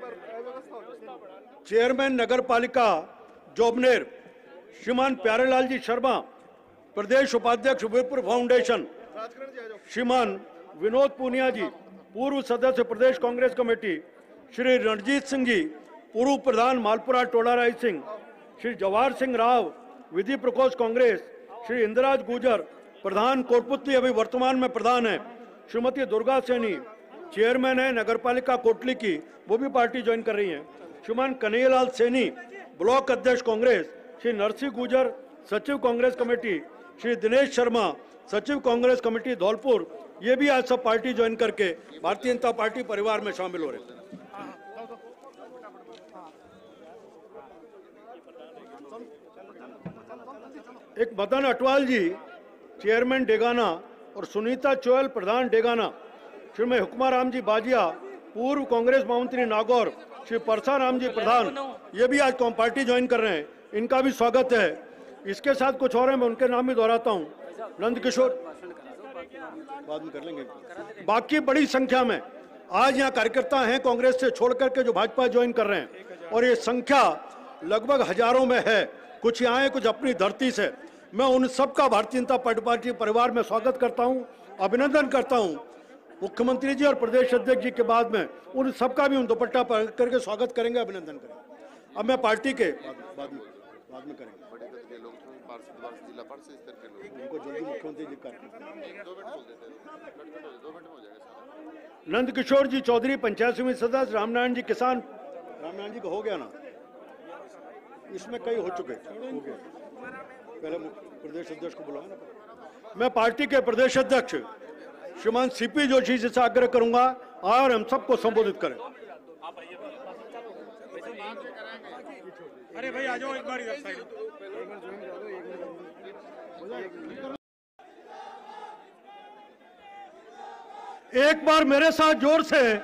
Speaker 3: चेयरमैन नगर पालिका जोबनेर। श्रीमान प्यारेलाल जी शर्मा, प्रदेश उपाध्यक्ष विप्र फाउंडेशन। श्रीमान विनोद पूनिया जी, पूर्व सदस्य प्रदेश कांग्रेस कमेटी। श्री रणजीत सिंह जी, पूर्व प्रधान मालपुरा टोला राय सिंह। श्री जवाहर सिंह राव, विधि प्रकोष्ठ कांग्रेस। श्री इंदिराज गुजर, प्रधान कोटपुतली अभी वर्तमान में प्रधान है, श्रीमती दुर्गा सैनी चेयरमैन है नगरपालिका कोटली की, वो भी पार्टी ज्वाइन कर रही हैं। श्रीमान कन्हैयालाल सैनी ब्लॉक अध्यक्ष कांग्रेस, श्री नरसिंह गुजर सचिव कांग्रेस कमेटी, श्री दिनेश शर्मा सचिव कांग्रेस कमेटी धौलपुर, ये भी आज सब पार्टी ज्वाइन करके भारतीय जनता पार्टी परिवार में शामिल हो रहे हैं। एक मदन अटवाल जी चेयरमैन डेगाना और सुनीता चोयल प्रधान डेगाना, श्रीमती हुक्माराम जी बाजिया पूर्व कांग्रेस महामंत्री नागौर, श्री परसाराम जी प्रधान, ये भी आज पार्टी ज्वाइन कर रहे हैं, इनका भी स्वागत है। इसके साथ कुछ और है, मैं उनके नाम भी दोहराता हूँ। नंद किशोर बाद में कर लेंगे। बाकी बड़ी संख्या में आज यहाँ कार्यकर्ता हैं कांग्रेस से छोड़ करके जो भाजपा ज्वाइन कर रहे हैं, और ये संख्या लगभग हजारों में है। कुछ यहाँ है, कुछ अपनी धरती से। मैं उन सबका भारतीय जनता पार्टी परिवार में स्वागत करता हूँ, अभिनंदन करता हूँ। मुख्यमंत्री जी और प्रदेश अध्यक्ष जी के बाद में उन सबका भी उन दुपट्टा पर करके स्वागत करेंगे, अभिनंदन करेंगे। अब मैं पार्टी के बाद में करेंगे उनको जल्दी मुख्यमंत्री जी का। नंद किशोर जी चौधरी पंचायत समिति सदस्य, रामनारायण जी किसान, रामनारायण जी का हो गया ना, इसमें कई हो चुके, हो गया। पहले प्रदेश अध्यक्ष को बुलाया ना। मैं पार्टी के प्रदेश अध्यक्ष श्रीमान सीपी जोशी जी से आग्रह करूंगा और हम सबको संबोधित करें।
Speaker 11: अरे भाई आ जाओ एक बार इधर साइड।
Speaker 3: एक बार मेरे साथ जोर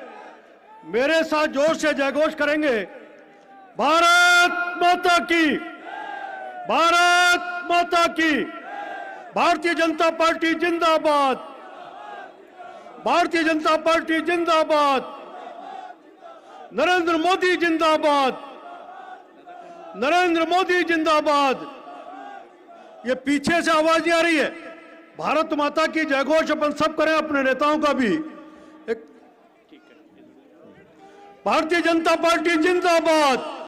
Speaker 3: से जयघोष करेंगे। भारत माता की, भारत माता की, भारतीय जनता पार्टी जिंदाबाद, भारतीय जनता पार्टी जिंदाबाद, नरेंद्र मोदी जिंदाबाद, नरेंद्र मोदी जिंदाबाद। ये पीछे से आवाज आ रही है। भारत माता की जयघोष अपन सब करें, अपने नेताओं का भी। भारतीय जनता पार्टी जिंदाबाद,